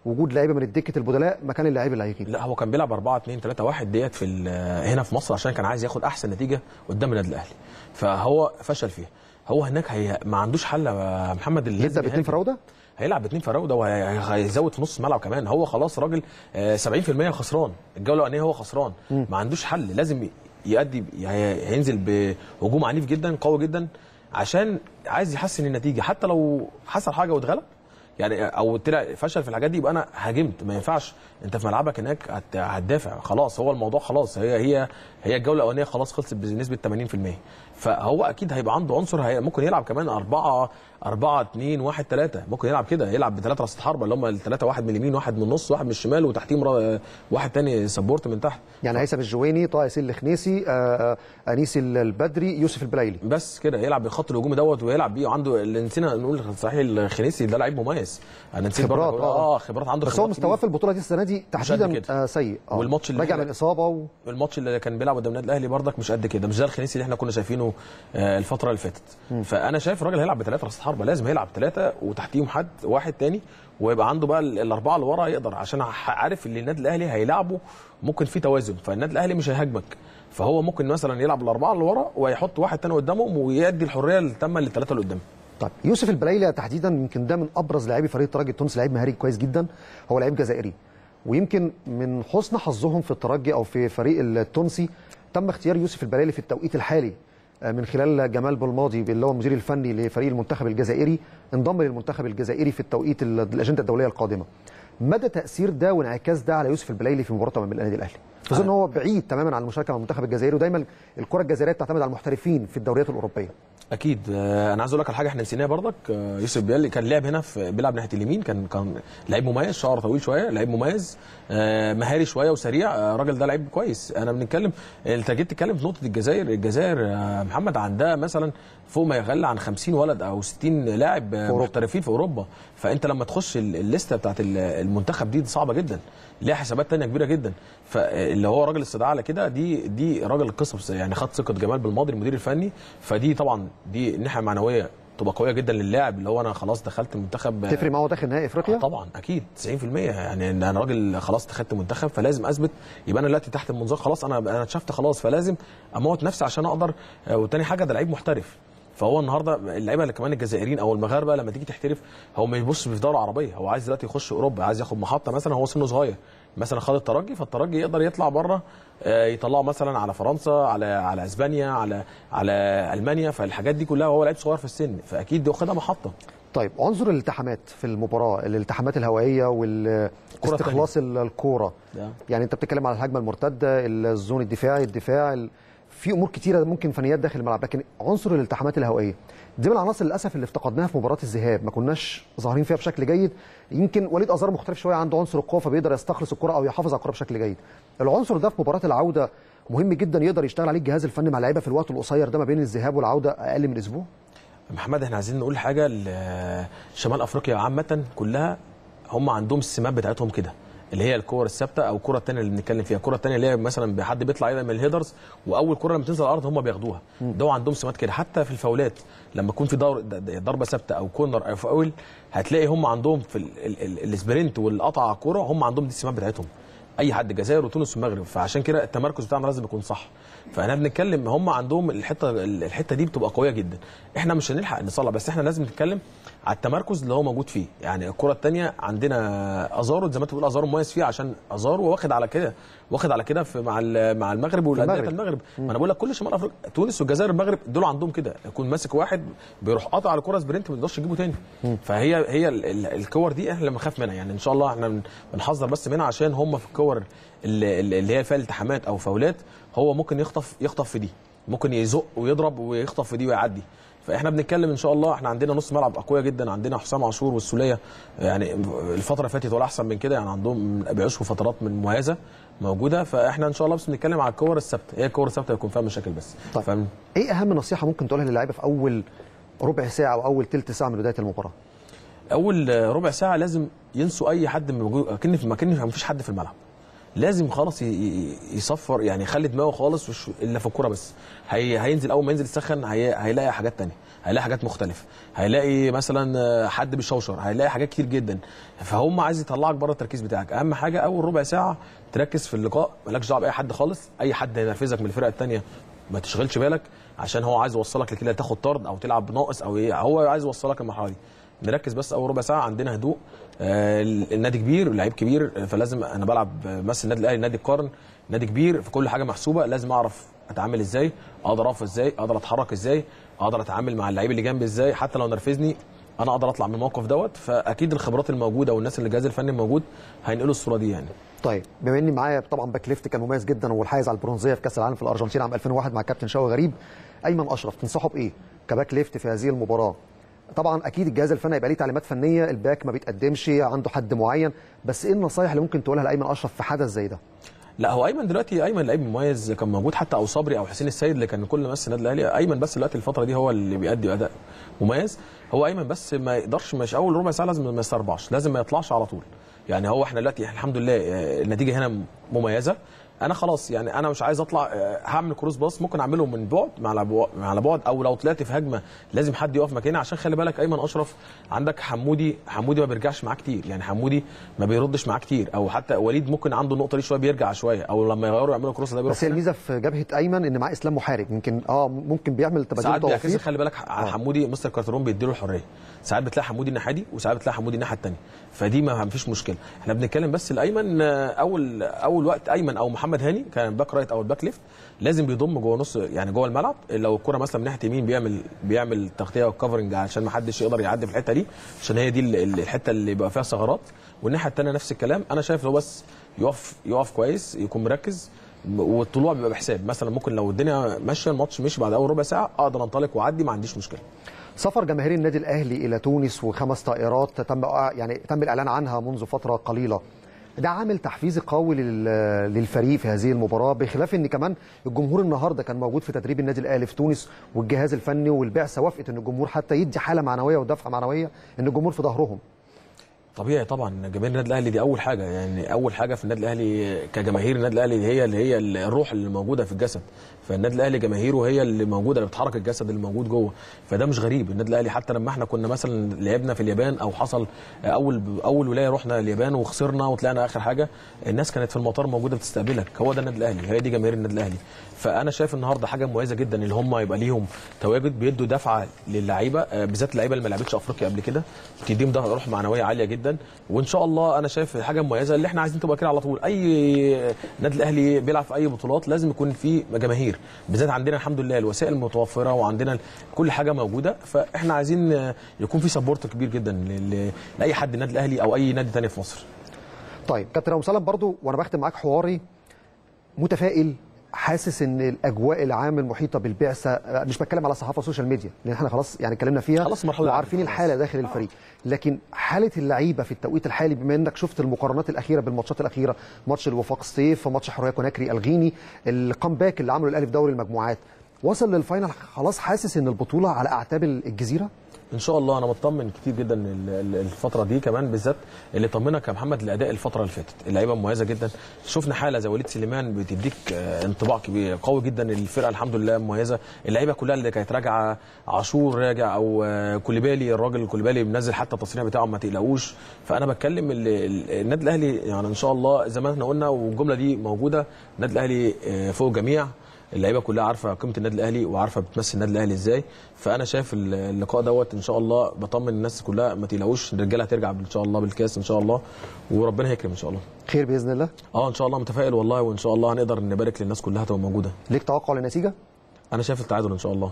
وجود لعيبه من الدكه البدلاء مكان اللعيب اللي هيغيب. لا هو كان بيلعب أربعة اتنين تلاتة واحد ديت في هنا في مصر عشان كان عايز ياخد احسن نتيجه قدام النادي الاهلي، فهو فشل فيها. هو هناك هي ما عندوش حل يا محمد. يبدا باثنين فراوده، هيلعب باثنين فراوده وهيزود في نص الملعب كمان. هو خلاص راجل سبعين في المية خسران الجوله الاولانيه، هو خسران م. ما عندوش حل، لازم يؤدي، هينزل بهجوم عنيف جدا قوي جدا عشان عايز يحسن النتيجه. حتى لو حصل حاجه واتغلب يعني او طلع فشل في الحاجات دي يبقى انا هاجمت. ما ينفعش انت في ملعبك هناك هتدافع. خلاص هو الموضوع خلاص، هي هي هي الجوله الاولانيه خلاص خلصت بنسبه ثمانين في المية. فهو اكيد هيبقى عنده عنصر، هي ممكن يلعب كمان أربعة أربعة اتنين واحد ثلاثة، ممكن يلعب كده، يلعب بثلاثه راس حربه اللي هم الثلاثه، واحد من اليمين واحد من النص واحد من الشمال وتحتيهم واحد ثاني سبورت من تحت. يعني هيثم الجويني، طه ياسين الخنيسي، آه انيس البدري، يوسف البلايلي، بس كده يلعب بخط الهجوم دوت ويلعب بيه. وعنده اللي نسينا نقول صحيح الخنيسي ده لعيب مميز، انا نسيت خبرات اه خبرات عنده. بس هو مستواه في البطوله دي السنه دي تحديدا آه سيء. آه. والماتش اللي رجع من اصابه و... الماتش اللي كان بيلعب قدام النادي الاهلي برضك مش قد كده، مش زي الخنيسي اللي احنا كنا شايفينه آه الفتره اللي فاتت. م. فانا شايف الراجل هيلعب بثلاثه راس حربه، لازم هيلعب ثلاثه وتحتيهم حد واحد تاني، ويبقى عنده بقى الاربعه اللي ورا يقدر، عشان عارف ان النادي الاهلي هيلعبه ممكن في توازن، فالنادي الاهلي مش هيهاجمك، فهو ممكن مثلا يلعب الاربعه اللي ورا ويحط واحد تاني قدامهم ويدي الحريه التامه للثلاثه اللي قدام. طيب يوسف البلايلي تحديدا يمكن ده من ابرز لاعبي فريق الترجي التونسي، لعيب مهاري كويس جدا، هو لعيب جزائري، ويمكن من حسن حظهم في الترجي او في فريق التونسي تم اختيار يوسف البلايلي في التوقيت الحالي من خلال جمال بلماضي اللي هو المدير الفني لفريق المنتخب الجزائري، انضم للمنتخب الجزائري في التوقيت الاجنده الدوليه القادمه. مدى تاثير ده وانعكاس ده على يوسف البلايلي في مباراته امام النادي الاهلي؟ خصوصا ان هو بعيد تماما عن المشاركه مع المنتخب الجزائري، ودايما الكره الجزائريه بتعتمد على المحترفين في الدوريات الاوروبيه. اكيد. انا عايز اقول لك على حاجه احنا نسيناها برضك. يوسف بيالي كان لعب هنا في بيلعب ناحيه اليمين، كان كان لعيب مميز، شعره طويل شويه، لعيب مميز مهاري شويه وسريع. الراجل ده لعيب كويس. انا بنتكلم انت جيت تتكلم في نقطه الجزائر، الجزائر محمد عندها مثلا فوق ما يقل عن خمسين ولد او ستين لاعب محترفين في اوروبا، فانت لما تخش الليسته بتاعت المنتخب دي, دي صعبه جدا، ليها حسابات ثانيه كبيره جدا. فاللي هو راجل استدعاء على كده، دي دي راجل قصه يعني، خد ثقه جمال بالماضي المدير الفني، فدي طبعا دي ناحيه معنويه تبقى قويه جدا للاعب، اللي هو انا خلاص دخلت المنتخب. تفرق معاه داخل نهائي افريقيا؟ آه طبعا اكيد تسعين في المية، يعني انا راجل خلاص دخلت منتخب فلازم اثبت، يبقى انا دلوقتي تحت المنظار خلاص، انا انا اتشفت خلاص، فلازم اموت نفسي عشان اقدر. وتاني حاجه ده لعيب محترف، فهو النهارده اللعيبه اللي كمان الجزائريين او المغاربه لما تيجي تحترف، هو ما يبصش في دوله عربيه، هو عايز دلوقتي يخش اوروبا، عايز ياخد محطه مثلا، هو سنه صغير مثلا خد الترجي، فالترجي يقدر يطلع بره يطلعه مثلا على فرنسا، على على اسبانيا، على على المانيا، فالحاجات دي كلها وهو لعيب صغير في السن، فاكيد دي واخدها محطه. طيب عنصر الالتحامات في المباراه، الالتحامات الهوائيه واستخلاص الكوره، يعني انت بتتكلم على الهجمه المرتده، الزون الدفاعي، الدفاع، في امور كتيره ممكن فنيات داخل الملعب، لكن عنصر الالتحامات الهوائيه دي من العناصر للاسف اللي افتقدناها في مباراه الذهاب، ما كناش ظاهرين فيها بشكل جيد. يمكن وليد ازار مختلف شويه، عنده عنصر القوه فبيقدر يستخلص الكره او يحافظ على الكره بشكل جيد. العنصر ده في مباراه العوده مهم جدا، يقدر يشتغل عليه الجهاز الفني مع اللعيبه في الوقت القصير ده ما بين الذهاب والعوده اقل من اسبوع. محمد احنا عايزين نقول حاجه، شمال افريقيا عامه كلها هم عندهم السمات بتاعتهم كده، اللي هي الكور الثابته او الكره الثانيه اللي بنتكلم فيها، الكره الثانيه اللي هي مثلا حد بيطلع من الهيدرز واول كره لما تنزل على الارض هم بياخدوها، ده عندهم سمات كده. حتى في الفاولات لما يكون في ضربه ثابته او كورنر او فاول، هتلاقي هم عندهم في السبرنت والقطع على الكوره، هم عندهم دي السمات بتاعتهم، اي حد، الجزائر وتونس والمغرب، فعشان كده التمركز بتاعنا لازم يكون صح. فاحنا بنتكلم هم عندهم الحته الحته دي بتبقى قويه جدا، احنا مش هنلحق نصلح، بس احنا لازم نتكلم على التمركز اللي هو موجود فيه. يعني الكره الثانيه عندنا ازارو، زي ما انت بتقول ازارو مميز فيها، عشان ازارو واخد على كده، واخد على كده في مع مع المغرب والانديه المغرب. ما انا بقول لك كل شمال افريقيا، تونس والجزائر والمغرب دول عندهم كده، يكون ماسك واحد بيروح قاطع على الكره سبرنت ما يقدرش يجيبه تاني. فهي هي الكور دي احنا اللي بنخاف منها، يعني ان شاء الله احنا بنحذر بس منها، عشان هم في الكور اللي, اللي هي فيها التحامات او فاولات، هو ممكن يخطف يخطف في دي، ممكن يزق ويضرب ويخطف في دي ويعدي. فاحنا بنتكلم ان شاء الله احنا عندنا نص ملعب اقوياء جدا، عندنا حسام عاشور والسوليه، يعني الفتره اللي فاتت ولا احسن من كده، يعني عندهم بيعيشوا فترات من مميزه موجوده. فاحنا ان شاء الله بس بنتكلم على الكور الثابته، هي الكور الثابته يكون فيها مشاكل بس. طيب فهم. ايه اهم نصيحه ممكن تقولها للاعيبه في اول ربع ساعه او اول ثلث ساعه من بدايه المباراه؟ اول ربع ساعه لازم ينسوا اي حد موجود، اكن في مكان ما فيش حد في الملعب، لازم خلاص يصفر، يعني يخلي دماغه خالص الا في الكوره بس. هي هينزل اول ما ينزل يسخن، هي هيلاقي حاجات ثانيه، هيلاقي حاجات مختلفه، هيلاقي مثلا حد بيشوشر، هيلاقي حاجات كتير جدا. فهم عايز يطلعك بره التركيز بتاعك. اهم حاجه اول ربع ساعه تركز في اللقاء، مالكش دعوه باي حد خالص. اي حد هينرفزك من الفرقه الثانيه ما تشغلش بالك، عشان هو عايز يوصلك لكده تاخد طرد او تلعب بناقص او ايه، هو عايز يوصلك المرحله دي. نركز بس اول ربع ساعه، عندنا هدوء. آه النادي كبير، لعيب كبير، فلازم انا بلعب مثل النادي الاهلي، نادي القرن، نادي كبير، في كل حاجه محسوبه. لازم اعرف اتعامل ازاي، اقدر اقف ازاي، اقدر اتحرك ازاي، اقدر اتعامل مع اللعيب اللي جنبي ازاي، حتى لو نرفزني انا اقدر اطلع من الموقف دوت. فاكيد الخبرات الموجوده والناس اللي الجهاز الفني موجود هينقلوا الصوره دي يعني. طيب بما اني معايا طبعا باك ليفت كان مميز جدا والحائز على البرونزيه في كاس العالم في الارجنتين عام ألفين وواحد مع كابتن شوقي غريب، ايمن اشرف تنصحه بايه كباك ليفت في هذه المباراه؟ طبعا اكيد الجهاز الفني هيبقى ليه تعليمات فنيه، الباك ما بيتقدمش، عنده حد معين، بس ايه النصايح اللي ممكن تقولها لايمن اشرف في حدث زي ده؟ لا هو ايمن دلوقتي، ايمن لعيب مميز كان موجود، حتى او صبري او حسين السيد اللي كان كل مس النادي الاهلي، ايمن بس دلوقتي الفتره دي هو اللي بيأدي اداء مميز. هو ايمن بس ما يقدرش، مش اول ربع ساعه لازم ما يستربعش، لازم ما يطلعش على طول. يعني هو احنا دلوقتي الحمد لله النتيجه هنا مميزه، انا خلاص يعني انا مش عايز اطلع هعمل كروس باص، ممكن اعمله من بعد على بعد، او لو طلعت في هجمه لازم حد يقف مكاني. عشان خلي بالك ايمن اشرف عندك حمودي، حمودي ما بيرجعش معاه كتير، يعني حمودي ما بيردش معاه كتير، او حتى وليد ممكن عنده النقطه دي شويه بيرجع شويه، او لما يغيروا يعملوا كروس ده بيروح. بس الميزه في جبهه ايمن ان معاه اسلام محارب، يمكن اه ممكن بيعمل تبادل ساعات توفيق. خلي بالك آه. حمودي مستر كارترون بيديله الحريه، ساعات بتلاقي حمودي الناحيه دي وساعات بتلاقي حمودي الناحيه الثانيه، فدي ما فيش مشكله. احنا بنتكلم بس الايمن اول اول وقت ايمن او محمد هاني كان باك رايت او الباك ليفت لازم بيضم جوه نص، يعني جوه الملعب. لو الكره مثلا من ناحيه يمين بيعمل بيعمل تغطيه وكفرنج عشان ما حدش يقدر يعدي في الحته دي، عشان هي دي الحته اللي بيبقى فيها ثغرات. والناحيه الثانيه نفس الكلام. انا شايف لو بس يقف يقف كويس، يكون مركز، والطلوع بيبقى بحساب. مثلا ممكن لو الدنيا ماشيه الماتش مشي بعد اول ربع ساعه اقدر انطلق واعدي، ما عنديش مشكله. سفر جماهير النادي الاهلي الى تونس وخمس طائرات تم يعني تم الاعلان عنها منذ فتره قليله، ده عامل تحفيزي قوي للفريق في هذه المباراه، بخلاف ان كمان الجمهور النهارده كان موجود في تدريب النادي الاهلي في تونس، والجهاز الفني والبعثه وافقت ان الجمهور حتى يدي حاله معنويه ودفعه معنويه ان الجمهور في ظهرهم. طبيعي طبعا، جماهير النادي الاهلي دي اول حاجه، يعني اول حاجه في النادي الاهلي كجماهير النادي الاهلي هي اللي هي الروح اللي موجوده في الجسد. فالنادي الاهلي جماهيره هي اللي موجوده، اللي بتحرك الجسد اللي موجود جوه. فده مش غريب. النادي الاهلي حتى لما احنا كنا مثلا لعبنا في اليابان او حصل اول اول ولايه رحنا اليابان وخسرنا وطلعنا اخر حاجه، الناس كانت في المطار موجوده بتستقبلك. هو ده النادي الاهلي، هي دي جماهير النادي الاهلي. فانا شايف النهارده حاجه مميزه جدا ان هم يبقى ليهم تواجد، بيدوا دفعه للعيبه، بالذات اللعيبه اللي ما لعبتش افريقيا قبل كده، بتديهم ده روح معنويه عاليه جدا. وان شاء الله انا شايف حاجه مميزه اللي احنا عايزين تبقى كده على طول. اي نادي الاهلي بيلعب في اي بطولات لازم يكون في جماهير، بالذات عندنا الحمد لله الوسائل متوفره وعندنا كل حاجه موجوده. فاحنا عايزين يكون في سبورت كبير جدا لاي حد النادي الاهلي او اي نادي ثاني في مصر. طيب كابتن ابو مسلم، برضو وانا بختم معاك حواري، متفائل، حاسس ان الاجواء العام المحيطه بالبعثه، مش بتكلم على صحافه السوشيال ميديا لان احنا خلاص يعني اتكلمنا فيها خلاص مرحله وعارفين الحاله داخل الفريق، لكن حاله اللعيبه في التوقيت الحالي، بما انك شفت المقارنات الاخيره بالماتشات الاخيره، ماتش الوفاق الصيف، ماتش حريه كوناكري الغيني، الكامباك اللي عمله الاهلي في دوري المجموعات، وصل للفاينل خلاص، حاسس ان البطوله على اعتاب الجزيره؟ ان شاء الله انا مطمن كتير جدا الفتره دي، كمان بالذات اللي طمنك يا محمد الاداء الفتره اللي فاتت، اللعيبه مميزه جدا. شفنا حاله زي وليد سليمان بتديك انطباع كبير قوي جدا. الفرقه الحمد لله مميزه، اللعيبه كلها اللي كانت راجعه، عاشور راجع او كوليبالي، الراجل كوليبالي منزل حتى التصريح بتاعه ما تقلقوش. فانا بتكلم النادي الاهلي يعني ان شاء الله زي ما احنا قلنا والجمله دي موجوده، النادي الاهلي فوق الجميع، اللعيبه كلها عارفه قيمه النادي الاهلي وعارفه بتمثل النادي الاهلي ازاي. فانا شايف اللقاء دوت ان شاء الله بطمن الناس كلها ما تقلقوش، الرجاله هترجع ان شاء الله بالكاس ان شاء الله، وربنا هيكرم ان شاء الله. خير باذن الله. اه ان شاء الله متفائل والله، وان شاء الله هنقدر نبارك للناس كلها تبقى موجوده. ليك توقع للنتيجه؟ انا شايف التعادل ان شاء الله.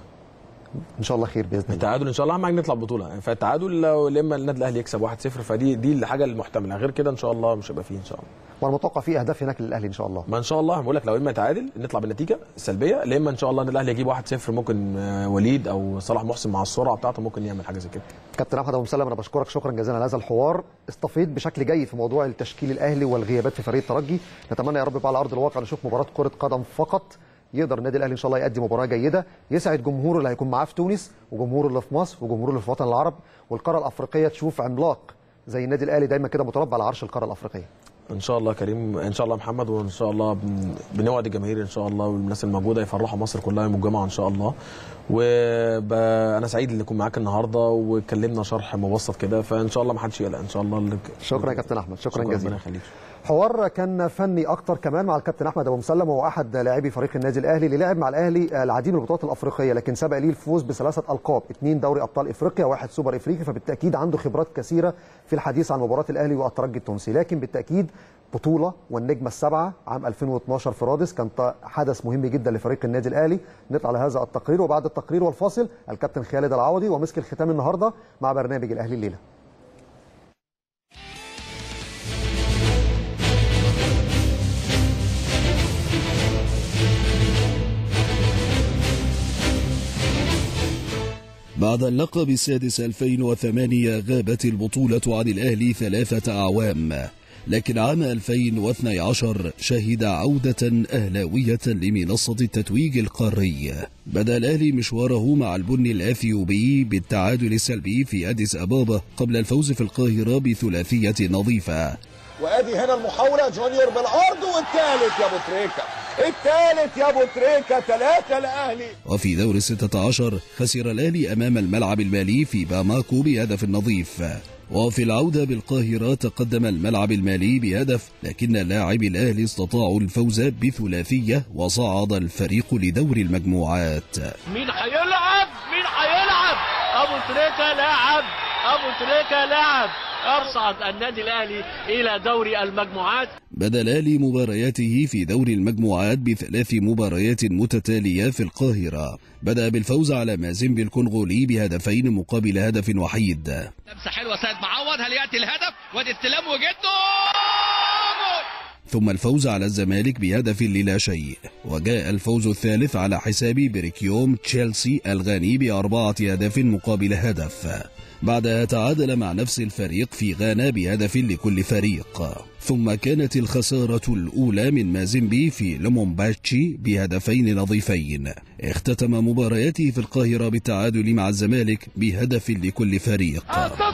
ان شاء الله خير باذن الله. التعادل ان شاء الله، اهم حاجه نطلع بطوله. فالتعادل لو لما النادي الاهلي يكسب واحد صفر فدي دي الحاجه المحتمله، غير كده ان شاء الله مش هيبقى فيه ان شاء الله. وانا متوقع في اهداف هناك للاهلي ان شاء الله. ما ان شاء الله بقول لك لو اما تعادل نطلع بالنتيجه السلبيه، يا اما ان شاء الله النادي الاهلي يجيب واحد صفر، ممكن وليد او صلاح محسن مع السرعه بتاعته ممكن يعمل حاجه زي كده. كابتن احمد ابو مسلم انا بشكرك شكرا جزيلا على هذا الحوار، استفيد بشكل جيد في موضوع التشكيل الاهلي والغيابات في فريق الترجي. نتمنى يا رب بقى على ارض الواقع نشوف مباراه كره قدم فقط، يقدر النادي الاهلي ان شاء الله يقدم مباراه جيده، يسعد جمهوره اللي هيكون معاه في تونس وجمهوره اللي في مصر وجمهوره اللي في الوطن العربي، والقاره الافريقيه تشوف عملاق زي النادي الاهلي دايما كده متربع على عرش القاره الافريقيه. ان شاء الله كريم، ان شاء الله محمد، وان شاء الله بن- بنوعد الجماهير ان شاء الله والناس الموجوده يفرحوا مصر كلها يوم الجمعه ان شاء الله. وانا سعيد ان اكون معاك النهارده واتكلمنا شرح مبسط كده، فان شاء الله ما حدش يقلق ان شاء الله. اللي... شكرا يا كابتن احمد، شكرا, شكرا جزيلا. يخليك. حوار كان فني اكتر كمان مع الكابتن احمد ابو مسلم، وهو احد لاعبي فريق النادي الاهلي اللي لعب مع الاهلي العديد من البطولات الافريقيه، لكن سبق ليه الفوز بثلاثه القاب، اثنين دوري ابطال افريقيا واحد سوبر افريقي، فبالتاكيد عنده خبرات كثيره في الحديث عن مباراه الاهلي والترجي التونسي. لكن بالتاكيد بطوله والنجمه السبعه عام ألفين واثناشر في رادس كان حدث مهم جدا لفريق النادي الاهلي. نطلع لهذا التقرير، وبعد التقرير والفاصل الكابتن خالد العوضي ومسك الختام النهارده مع برنامج الاهلي الليله. بعد اللقب السادس ألفين وثمانية غابت البطولة عن الأهلي ثلاثة أعوام، لكن عام ألفين واثني عشر شهد عودة أهلاوية لمنصة التتويج القاري. بدأ الأهلي مشواره مع البني الأثيوبي بالتعادل السلبي في أديس أبابا قبل الفوز في القاهرة بثلاثية نظيفة. وادي هنا المحاولة، جونيور بالعرض والثالث يا ابو تريكة، الثالث يا ابو تريكة، ثلاثة الاهلي. وفي دور الستة عشر خسر الاهلي امام الملعب المالي في باماكو بهدف نظيف. وفي العودة بالقاهرة تقدم الملعب المالي بهدف، لكن لاعبي الاهلي استطاعوا الفوز بثلاثية وصعد الفريق لدور المجموعات. مين هيلعب؟ مين هيلعب؟ ابو تريكة لاعب، ابو تريكة لاعب، أرصد النادي الأهلي إلى دوري المجموعات. بدأ الأهلي مبارياته في دور المجموعات بثلاث مباريات متتالية في القاهرة. بدأ بالفوز على مازيمبي الكونغولي بهدفين مقابل هدف وحيد. لمسة حلوة سيد معوض، هل يأتي الهدف؟ وادي استلام وجده، ثم الفوز على الزمالك بهدف للا شيء، وجاء الفوز الثالث على حساب بريكيوم تشيلسي الغاني بأربعة أهداف مقابل هدف. بعدها تعادل مع نفس الفريق في غانا بهدف لكل فريق. ثم كانت الخسارة الأولى من مازيمبي في لومومباتشي بهدفين نظيفين. اختتم مبارياته في القاهرة بالتعادل مع الزمالك بهدف لكل فريق.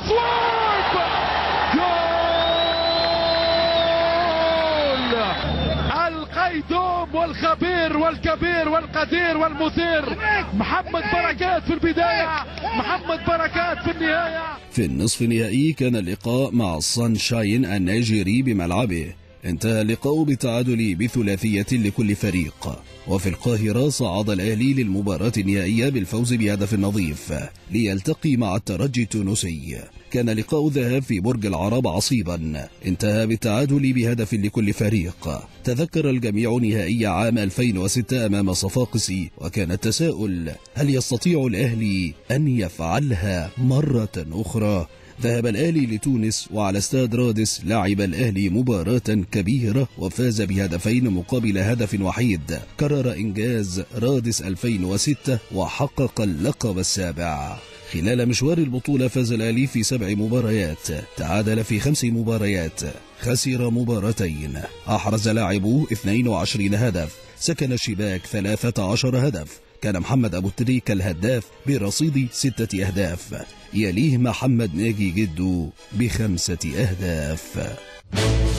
القيدوم والخبير والكبير والقدير والمثير محمد بركات في البداية، محمد بركات في النهاية. في النصف النهائي كان اللقاء مع السانشاين النيجيري بملعبه، انتهى اللقاء بالتعادل بثلاثية لكل فريق. وفي القاهرة صعد الأهلي للمباراة النهائية بالفوز بهدف نظيف ليلتقي مع الترجي التونسي. كان لقاء الذهاب في برج العرب عصيبا، انتهى بالتعادل بهدف لكل فريق. تذكر الجميع نهائي عام ألفين وستة أمام صفاقسي، وكان التساؤل: هل يستطيع الأهلي أن يفعلها مرة أخرى؟ ذهب الأهلي لتونس، وعلى استاد رادس لعب الأهلي مباراة كبيرة وفاز بهدفين مقابل هدف وحيد. كرر إنجاز رادس ألفين وستة وحقق اللقب السابع. خلال مشوار البطولة فاز الأهلي في سبع مباريات، تعادل في خمس مباريات، خسر مباراتين، أحرز لاعبوه اثنين وعشرين هدف، سكن الشباك ثلاثة عشر هدف. كان محمد أبو تريكة الهداف برصيد ستة أهداف، يليه محمد ناجي جدو بخمسة أهداف.